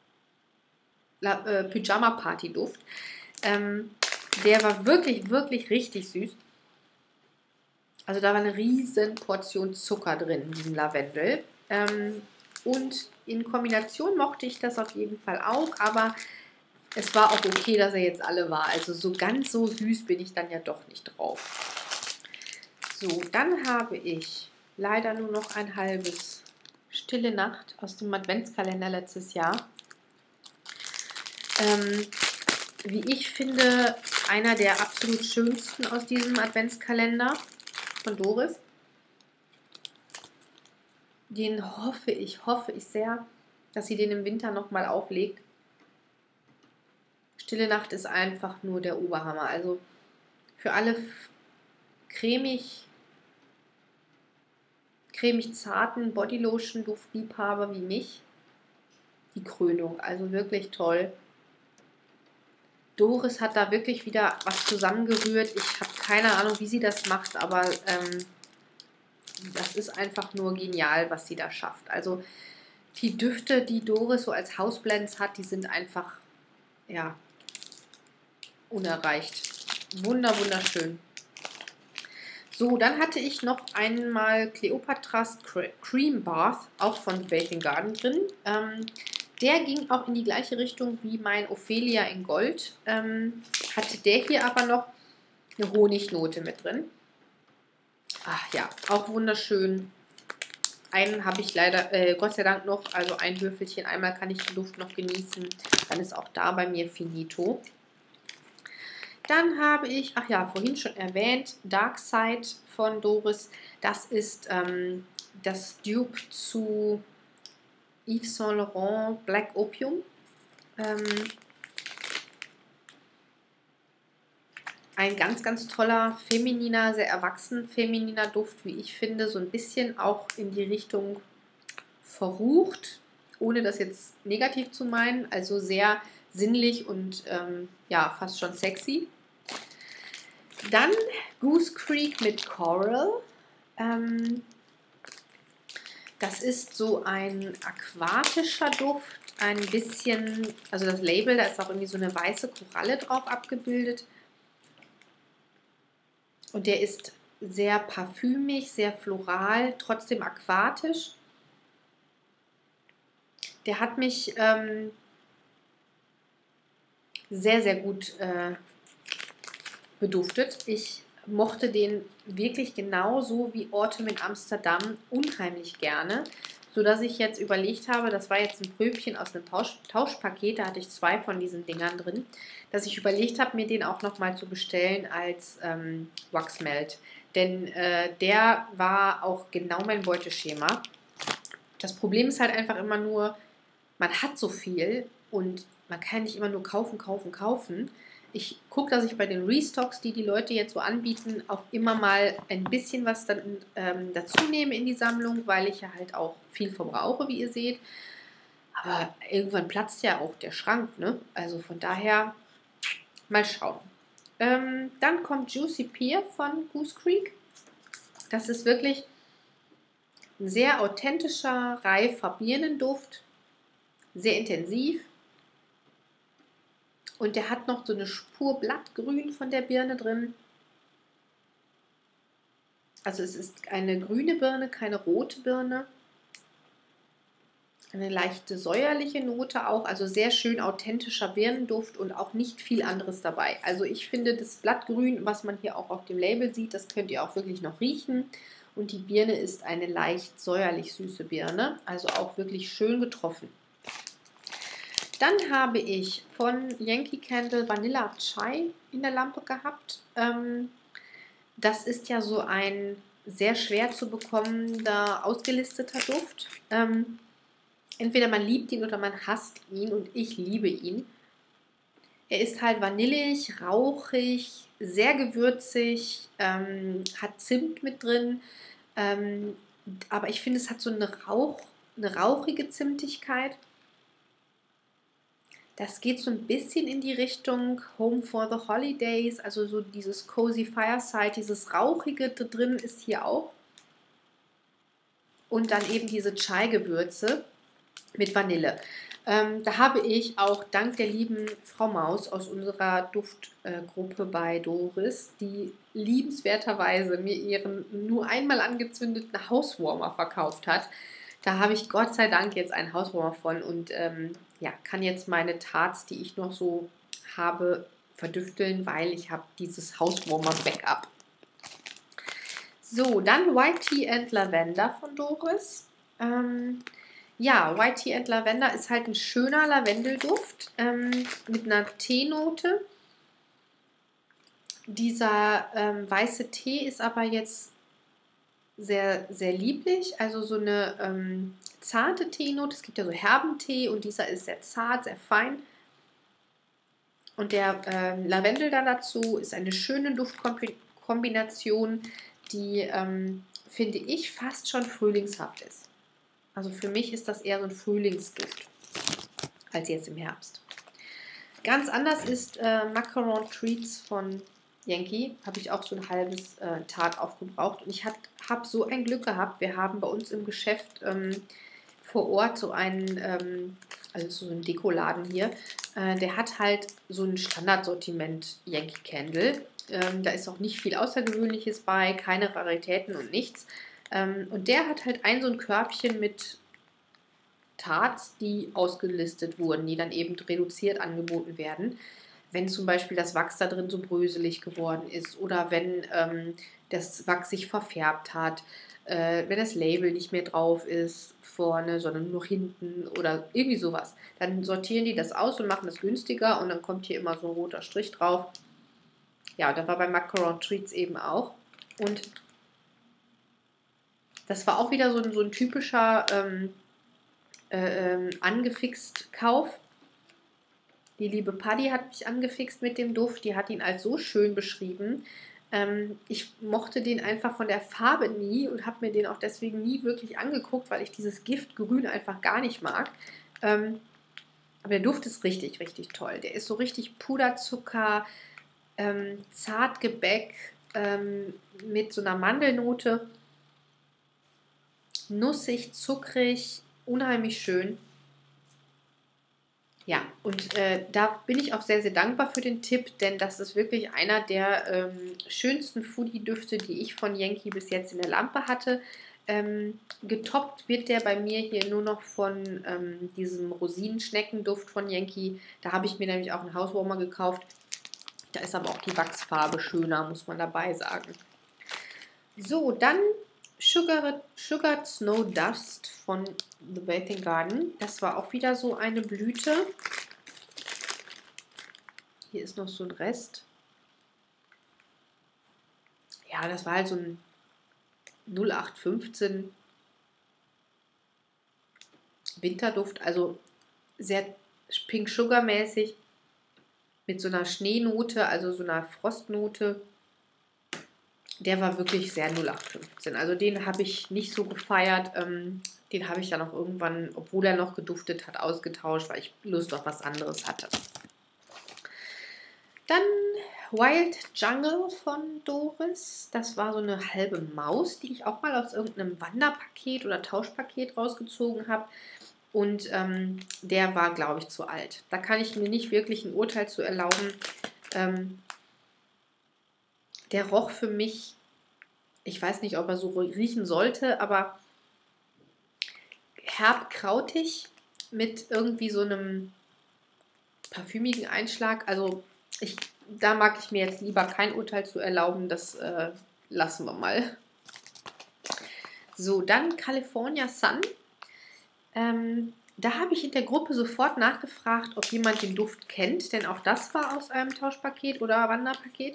Pyjama-Party-Duft. Der war wirklich, wirklich richtig süß. Also da war eine riesen Portion Zucker drin in diesem Lavendel. Und in Kombination mochte ich das auf jeden Fall auch, aber es war auch okay, dass er jetzt alle war. Also so ganz so süß bin ich dann ja doch nicht drauf. So, dann habe ich leider nur noch ein halbes Stille Nacht aus dem Adventskalender letztes Jahr. Wie ich finde, einer der absolut schönsten aus diesem Adventskalender von Doris. Den hoffe ich sehr, dass sie den im Winter nochmal auflegt. Stille Nacht ist einfach nur der Oberhammer. Also für alle cremig zarten Bodylotion-Duftliebhaber wie mich die Krönung. Also wirklich toll. Doris hat da wirklich wieder was zusammengerührt. Ich habe keine Ahnung, wie sie das macht, aber das ist einfach nur genial, was sie da schafft. Also die Düfte, die Doris so als Hausblends hat, die sind einfach, ja, unerreicht. Wunderschön. So, dann hatte ich noch einmal Cleopatras Cream Bath, auch von Bathing Garden drin. Der ging auch in die gleiche Richtung wie mein Ophelia in Gold. Hatte der hier aber noch eine Honignote mit drin. Ach ja, auch wunderschön. Einen habe ich leider, Gott sei Dank noch, also ein Würfelchen. Einmal kann ich die Luft noch genießen. Dann ist auch da bei mir finito. Dann habe ich, ach ja, vorhin schon erwähnt, Dark Side von Doris. Das ist das Dupe zu Yves Saint Laurent Black Opium. Ein ganz, ganz toller, femininer, sehr erwachsen femininer Duft, wie ich finde. So ein bisschen auch in die Richtung verrucht, ohne das jetzt negativ zu meinen. Also sehr sinnlich und ja, fast schon sexy. Dann Goose Creek mit Coral. Das ist so ein aquatischer Duft. Ein bisschen, also das Label, da ist auch irgendwie so eine weiße Koralle drauf abgebildet. Und der ist sehr parfümig, sehr floral, trotzdem aquatisch. Der hat mich sehr, sehr gut beduftet. Ich mochte den wirklich genauso wie Autumn in Amsterdam unheimlich gerne, sodass ich jetzt überlegt habe, das war jetzt ein Pröbchen aus einem Tauschpaket, da hatte ich 2 von diesen Dingern drin, dass ich überlegt habe, mir den auch nochmal zu bestellen als Waxmelt. Denn der war auch genau mein Beuteschema. Das Problem ist halt einfach immer nur, man hat so viel und man kann nicht immer nur kaufen, kaufen, kaufen. Ich gucke, dass ich bei den Restocks, die die Leute jetzt so anbieten, auch immer mal ein bisschen was dann dazu nehme in die Sammlung, weil ich ja halt auch viel verbrauche, wie ihr seht. Aber irgendwann platzt ja auch der Schrank, ne? Also von daher mal schauen. Dann kommt Juicy Pear von Goose Creek. Das ist wirklich ein sehr authentischer, reifer Birnenduft. Sehr intensiv. Und der hat noch so eine Spur Blattgrün von der Birne drin. Also es ist eine grüne Birne, keine rote Birne. Eine leichte säuerliche Note auch, also sehr schön authentischer Birnenduft und auch nicht viel anderes dabei. Also ich finde das Blattgrün, was man hier auch auf dem Label sieht, das könnt ihr auch wirklich noch riechen. Und die Birne ist eine leicht säuerlich süße Birne, also auch wirklich schön getroffen. Dann habe ich von Yankee Candle Vanilla Chai in der Lampe gehabt. Das ist ja so ein sehr schwer zu bekommender, ausgelisteter Duft. Entweder man liebt ihn oder man hasst ihn und ich liebe ihn. Er ist halt vanillig, rauchig, sehr gewürzig, hat Zimt mit drin. Aber ich finde, es hat so eine rauchige Zimtigkeit. Das geht so ein bisschen in die Richtung Home for the Holidays, also so dieses Cozy Fireside, dieses Rauchige da drin ist hier auch. Und dann eben diese Chai-Gewürze mit Vanille. Da habe ich auch dank der lieben Frau Maus aus unserer Duftgruppe bei Doris, die liebenswerterweise mir ihren nur einmal angezündeten Hauswarmer verkauft hat. Da habe ich Gott sei Dank jetzt einen Hauswarmer von und ja, kann jetzt meine Tarts, die ich noch so habe, verdüfteln, weil ich habe dieses Hauswarmer-Backup. So, dann White Tea and Lavender von Doris. Ja, White Tea and Lavender ist halt ein schöner Lavendelduft mit einer Teenote. Dieser weiße Tee ist aber jetzt sehr, sehr lieblich, also so eine zarte Teenote. Es gibt ja so herben Tee und dieser ist sehr zart, sehr fein. Und der Lavendel dann dazu ist eine schöne Duftkombination, die, finde ich, fast schon frühlingshaft ist. Also für mich ist das eher so ein Frühlingsduft als jetzt im Herbst. Ganz anders ist Macaron Treats von Yankee. Habe ich auch so ein halbes Tag aufgebraucht. Und ich habe so ein Glück gehabt. Wir haben bei uns im Geschäft vor Ort so einen, also so einen Dekoladen hier. Der hat halt so ein Standardsortiment Yankee Candle. Da ist auch nicht viel Außergewöhnliches bei, keine Raritäten und nichts. Und der hat halt so ein Körbchen mit Tarts, die ausgelistet wurden, die dann eben reduziert angeboten werden. Wenn zum Beispiel das Wachs da drin so bröselig geworden ist oder wenn das Wachs sich verfärbt hat, wenn das Label nicht mehr drauf ist vorne, sondern nur hinten oder irgendwie sowas. Dann sortieren die das aus und machen das günstiger und dann kommt hier immer so ein roter Strich drauf. Ja, da war bei Macaron Treats eben auch. Und das war auch wieder so ein typischer angefixt Kauf. Die liebe Paddy hat mich angefixt mit dem Duft. Die hat ihn als so schön beschrieben. Ich mochte den einfach von der Farbe nie und habe mir den auch deswegen nie wirklich angeguckt, weil ich dieses Giftgrün einfach gar nicht mag. Aber der Duft ist richtig, richtig toll. Der ist so richtig Puderzucker, Zartgebäck mit so einer Mandelnote. Nussig, zuckrig, unheimlich schön. Ja, und da bin ich auch sehr, sehr dankbar für den Tipp, denn das ist wirklich einer der schönsten Foodie-Düfte, die ich von Yankee bis jetzt in der Lampe hatte. Getoppt wird der bei mir hier nur noch von diesem Rosinenschneckenduft von Yankee. Da habe ich mir nämlich auch einen Housewarmer gekauft. Da ist aber auch die Wachsfarbe schöner, muss man dabei sagen. So, dann Sugared Snow Dust von The Bathing Garden. Das war auch wieder so eine Blüte. Hier ist noch so ein Rest. Ja, das war halt so ein 0815 Winterduft. Also sehr Pink Sugar mäßig. Mit so einer Schneenote, also so einer Frostnote. Der war wirklich sehr 0815. Also den habe ich nicht so gefeiert. Den habe ich dann auch irgendwann, obwohl er noch geduftet hat, ausgetauscht, weil ich Lust auf was anderes hatte. Dann Wild Jungle von Doris. Das war so eine halbe Maus, die ich auch mal aus irgendeinem Wanderpaket oder Tauschpaket rausgezogen habe. Und der war, glaube ich, zu alt. Da kann ich mir nicht wirklich ein Urteil zu erlauben. Der roch für mich, ich weiß nicht, ob er so riechen sollte, aber herb krautig mit irgendwie so einem parfümigen Einschlag. Also da mag ich mir jetzt lieber kein Urteil zu erlauben. Das lassen wir mal. So, dann California Sun. Da habe ich in der Gruppe sofort nachgefragt, ob jemand den Duft kennt, denn auch das war aus einem Tauschpaket oder Wanderpaket.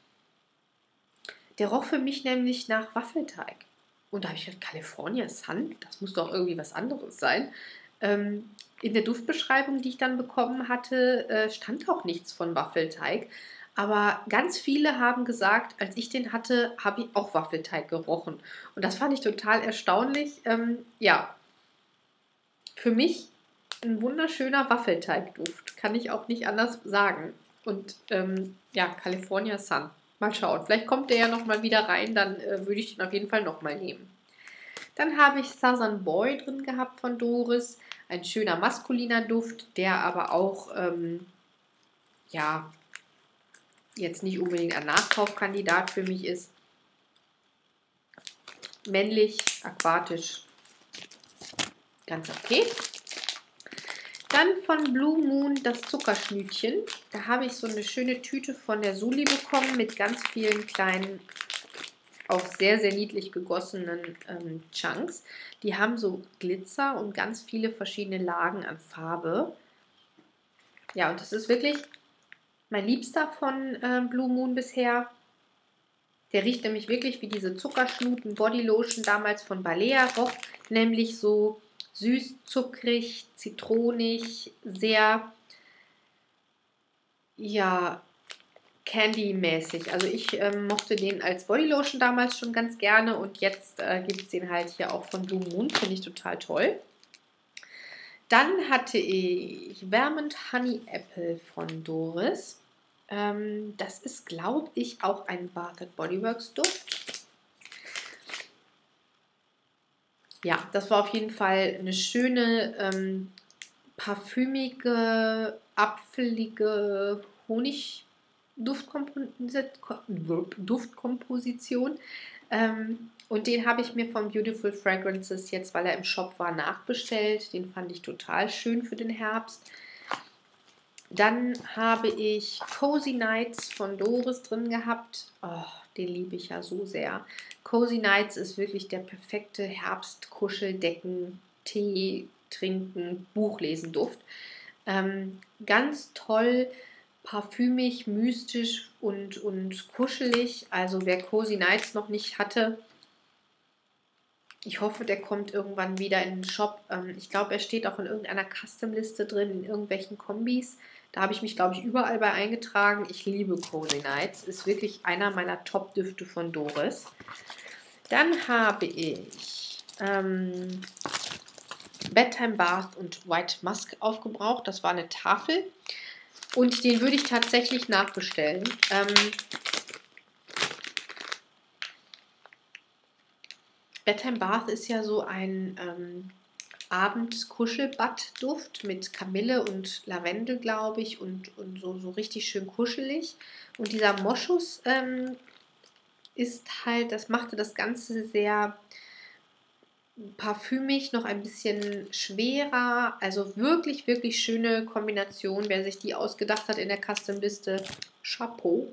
Der roch für mich nämlich nach Waffelteig. Und da habe ich gedacht, California Sun, das muss doch irgendwie was anderes sein. In der Duftbeschreibung, die ich dann bekommen hatte, stand auch nichts von Waffelteig. Aber ganz viele haben gesagt, als ich den hatte, habe ich auch Waffelteig gerochen. Und das fand ich total erstaunlich. Ja, für mich ein wunderschöner Waffelteigduft. Kann ich auch nicht anders sagen. Und ja, California Sun. Mal schauen. Vielleicht kommt der ja nochmal wieder rein. Dann würde ich den auf jeden Fall nochmal nehmen. Dann habe ich Southern Boy drin gehabt von Doris. Ein schöner maskuliner Duft, der aber auch, ja, jetzt nicht unbedingt ein Nachkaufkandidat für mich ist. Männlich, aquatisch, ganz okay. Dann von Blue Moon das Zuckerschnütchen. Da habe ich so eine schöne Tüte von der Suli bekommen mit ganz vielen kleinen, auch sehr, sehr niedlich gegossenen Chunks. Die haben so Glitzer und ganz viele verschiedene Lagen an Farbe. Ja, und das ist wirklich mein Liebster von Blue Moon bisher. Der riecht nämlich wirklich wie diese Zuckerschnuten Bodylotion damals von Balea roch, nämlich so süß, zuckrig, zitronig, sehr, ja, Candy-mäßig. Also ich mochte den als Bodylotion damals schon ganz gerne und jetzt gibt es den halt hier auch von Blue Moon, finde ich total toll. Dann hatte ich Vermont Honey Apple von Doris. Das ist, glaube ich, auch ein Bath & Body Works Duft. Ja, das war auf jeden Fall eine schöne, parfümige, apfelige Duftkomposition. Und den habe ich mir von Beautiful Fragrances jetzt, weil er im Shop war, nachbestellt. Den fand ich total schön für den Herbst. Dann habe ich Cozy Nights von Doris drin gehabt. Oh, den liebe ich ja so sehr. Cozy Nights ist wirklich der perfekte Herbstkuscheldecken, Tee trinken, Buchlesen Duft. Ganz toll parfümig, mystisch und kuschelig. Also wer Cozy Nights noch nicht hatte, ich hoffe, der kommt irgendwann wieder in den Shop. Ich glaube, er steht auch in irgendeiner Custom-Liste drin, in irgendwelchen Kombis. Da habe ich mich, glaube ich, überall bei eingetragen. Ich liebe Cozy Nights. Ist wirklich einer meiner Top-Düfte von Doris. Dann habe ich Bedtime Bath und White Musk aufgebraucht. Das war eine Tafel. Und den würde ich tatsächlich nachbestellen. Bedtime Bath ist ja so ein Abend-Kuschelbad-Duft mit Kamille und Lavendel, glaube ich, und so richtig schön kuschelig. Und dieser Moschus ist halt, das machte das Ganze sehr parfümig, noch ein bisschen schwerer. Also wirklich, wirklich schöne Kombination. Wer sich die ausgedacht hat in der Custom-Liste, Chapeau.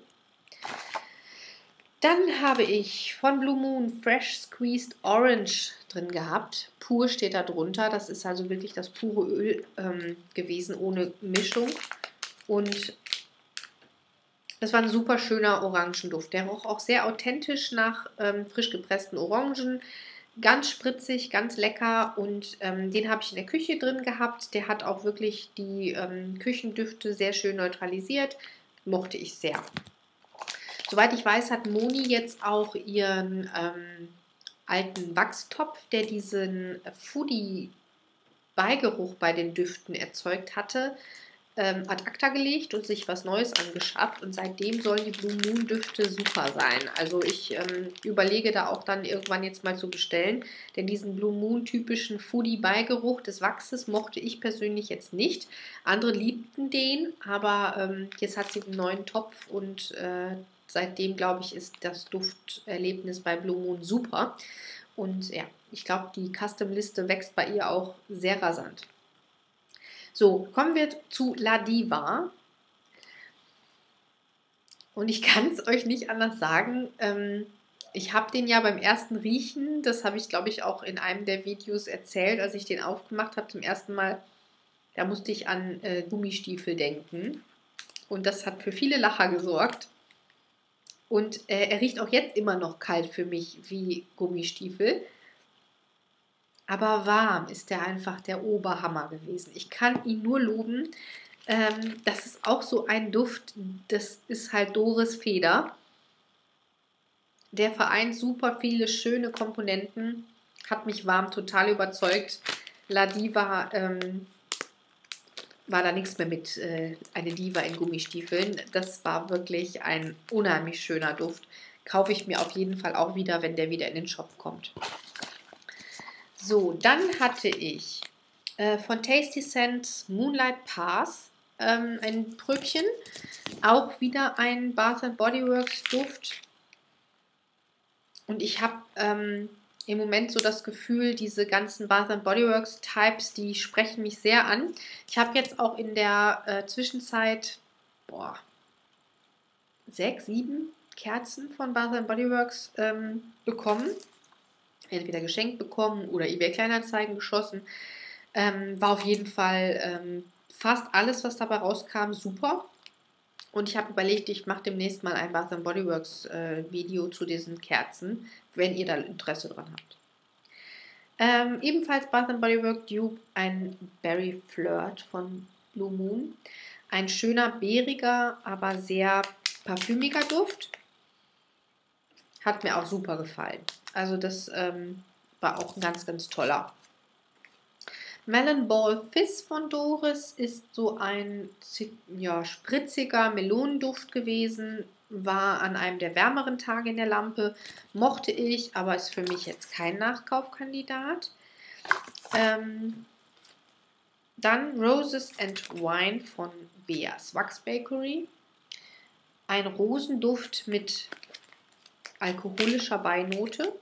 Dann habe ich von Blue Moon Fresh Squeezed Orange drin gehabt. Pur steht da drunter. Das ist also wirklich das pure Öl gewesen, ohne Mischung. Und das war ein super schöner Orangenduft. Der roch auch sehr authentisch nach frisch gepressten Orangen. Ganz spritzig, ganz lecker. Und den habe ich in der Küche drin gehabt. Der hat auch wirklich die Küchendüfte sehr schön neutralisiert. Mochte ich sehr. Soweit ich weiß, hat Moni jetzt auch ihren alten Wachstopf, der diesen Foodie-Beigeruch bei den Düften erzeugt hatte, ad acta gelegt und sich was Neues angeschafft. Und seitdem sollen die Blue Moon Düfte super sein. Also ich überlege da auch dann irgendwann jetzt mal zu bestellen. Denn diesen Blue Moon typischen Foodie-Beigeruch des Wachses mochte ich persönlich jetzt nicht. Andere liebten den, aber jetzt hat sie einen neuen Topf und seitdem, glaube ich, ist das Dufterlebnis bei Blue Moon super. Und ja, ich glaube, die Custom-Liste wächst bei ihr auch sehr rasant. So, kommen wir zu La Diva. Und ich kann es euch nicht anders sagen. Ich habe den ja beim ersten Riechen, das habe ich, glaube ich, auch in einem der Videos erzählt, als ich den aufgemacht habe zum ersten Mal. Da musste ich an Gummistiefel denken. Und das hat für viele Lacher gesorgt. Und er riecht auch jetzt immer noch kalt für mich wie Gummistiefel. Aber warm ist der einfach der Oberhammer gewesen. Ich kann ihn nur loben. Das ist auch so ein Duft, das ist halt Doris Feder. Der vereint super viele schöne Komponenten, hat mich warm total überzeugt. La Diva war da nichts mehr mit eine Diva in Gummistiefeln. Das war wirklich ein unheimlich schöner Duft. Kaufe ich mir auf jeden Fall auch wieder, wenn der wieder in den Shop kommt. So, dann hatte ich von Tasty Scent Moonlight Pass ein Pröbchen. Auch wieder ein Bath & Body Works Duft. Und ich habe im Moment so das Gefühl, diese ganzen Bath & Body Works Types, die sprechen mich sehr an. Ich habe jetzt auch in der Zwischenzeit 6, 7 Kerzen von Bath & Body Works bekommen. Entweder geschenkt bekommen oder eBay Kleinanzeigen geschossen. War auf jeden Fall fast alles, was dabei rauskam, super. Und ich habe überlegt, ich mache demnächst mal ein Bath & Body Works Video zu diesen Kerzen, wenn ihr da Interesse dran habt. Ebenfalls Bath & Body Works Dupe, ein Berry Flirt von Blue Moon. Ein schöner, bäriger, aber sehr parfümiger Duft. Hat mir auch super gefallen. Also das war auch ein ganz, ganz toller. Melon Ball Fizz von Doris ist so ein spritziger Melonenduft gewesen. War an einem der wärmeren Tage in der Lampe. Mochte ich, aber ist für mich jetzt kein Nachkaufkandidat. Dann Roses and Wine von Beas Wax Bakery. Ein Rosenduft mit alkoholischer Beinote.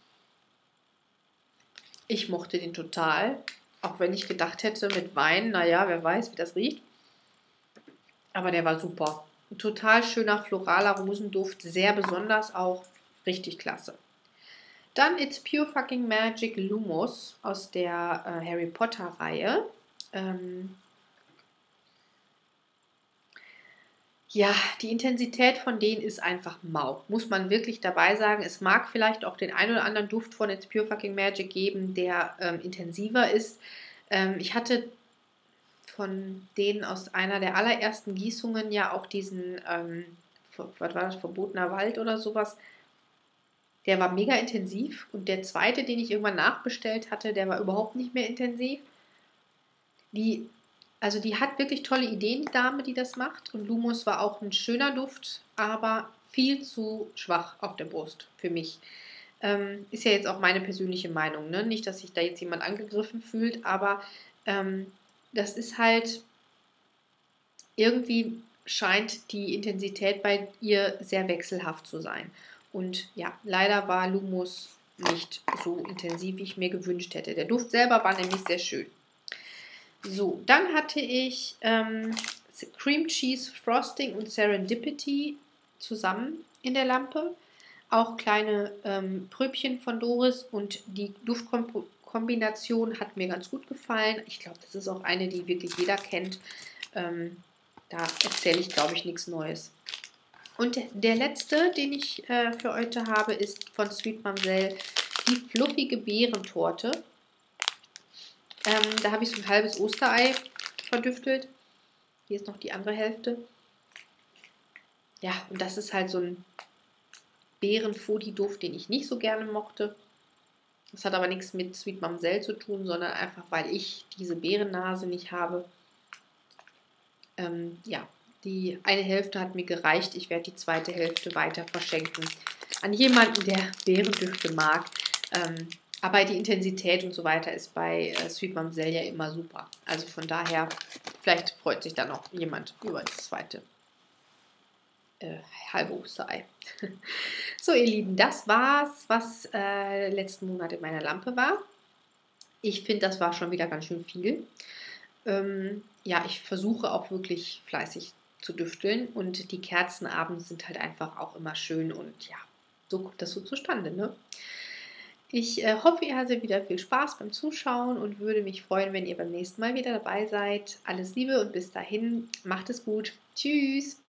Ich mochte den total. Auch wenn ich gedacht hätte, mit Wein, naja, wer weiß, wie das riecht. Aber der war super. Ein total schöner floraler Rosenduft, sehr besonders auch, richtig klasse. Dann It's Pure Fucking Magic Lumos aus der Harry Potter Reihe. Ja, die Intensität von denen ist einfach mau, muss man wirklich dabei sagen. Es mag vielleicht auch den einen oder anderen Duft von It's Pure Fucking Magic geben, der intensiver ist. Ich hatte von denen aus einer der allerersten Gießungen ja auch diesen, was war das, Verbotener Wald oder sowas. Der war mega intensiv und der zweite, den ich irgendwann nachbestellt hatte, der war überhaupt nicht mehr intensiv. Die, also die hat wirklich tolle Ideen, die Dame, die das macht. Und Lumos war auch ein schöner Duft, aber viel zu schwach auf der Brust für mich. Ist ja jetzt auch meine persönliche Meinung, ne? Nicht, dass sich da jetzt jemand angegriffen fühlt, aber ähm, das ist halt irgendwie scheint die Intensität bei ihr sehr wechselhaft zu sein. Und ja, leider war Lumos nicht so intensiv, wie ich mir gewünscht hätte. Der Duft selber war nämlich sehr schön. So, dann hatte ich Cream Cheese Frosting und Serendipity zusammen in der Lampe. Auch kleine Pröbchen von Doris und die Duftkombination hat mir ganz gut gefallen. Ich glaube, das ist auch eine, die wirklich jeder kennt. Da erzähle ich, glaube ich, nichts Neues. Und der letzte, den ich für heute habe, ist von Sweet Mamselle die fluffige Beerentorte. Da habe ich so ein halbes Osterei verdüftelt. Hier ist noch die andere Hälfte. Ja, und das ist halt so ein Beeren-Fodi-Duft, den ich nicht so gerne mochte. Das hat aber nichts mit Sweet Mamselle zu tun, sondern einfach, weil ich diese Beerennase nicht habe. Ja, die eine Hälfte hat mir gereicht. Ich werde die zweite Hälfte weiter verschenken an jemanden, der Beerendüfte mag. Aber die Intensität und so weiter ist bei Sweet Mamselle ja immer super. Also von daher, vielleicht freut sich da noch jemand über das zweite halbe Osterei. So, ihr Lieben, das war's, was letzten Monat in meiner Lampe war. Ich finde, das war schon wieder ganz schön viel. Ja, ich versuche auch wirklich fleißig zu düfteln und die Kerzen abends sind halt einfach auch immer schön und ja, so kommt das so zustande, ne? Ich hoffe, ihr hattet wieder viel Spaß beim Zuschauen und würde mich freuen, wenn ihr beim nächsten Mal wieder dabei seid. Alles Liebe und bis dahin, macht es gut. Tschüss!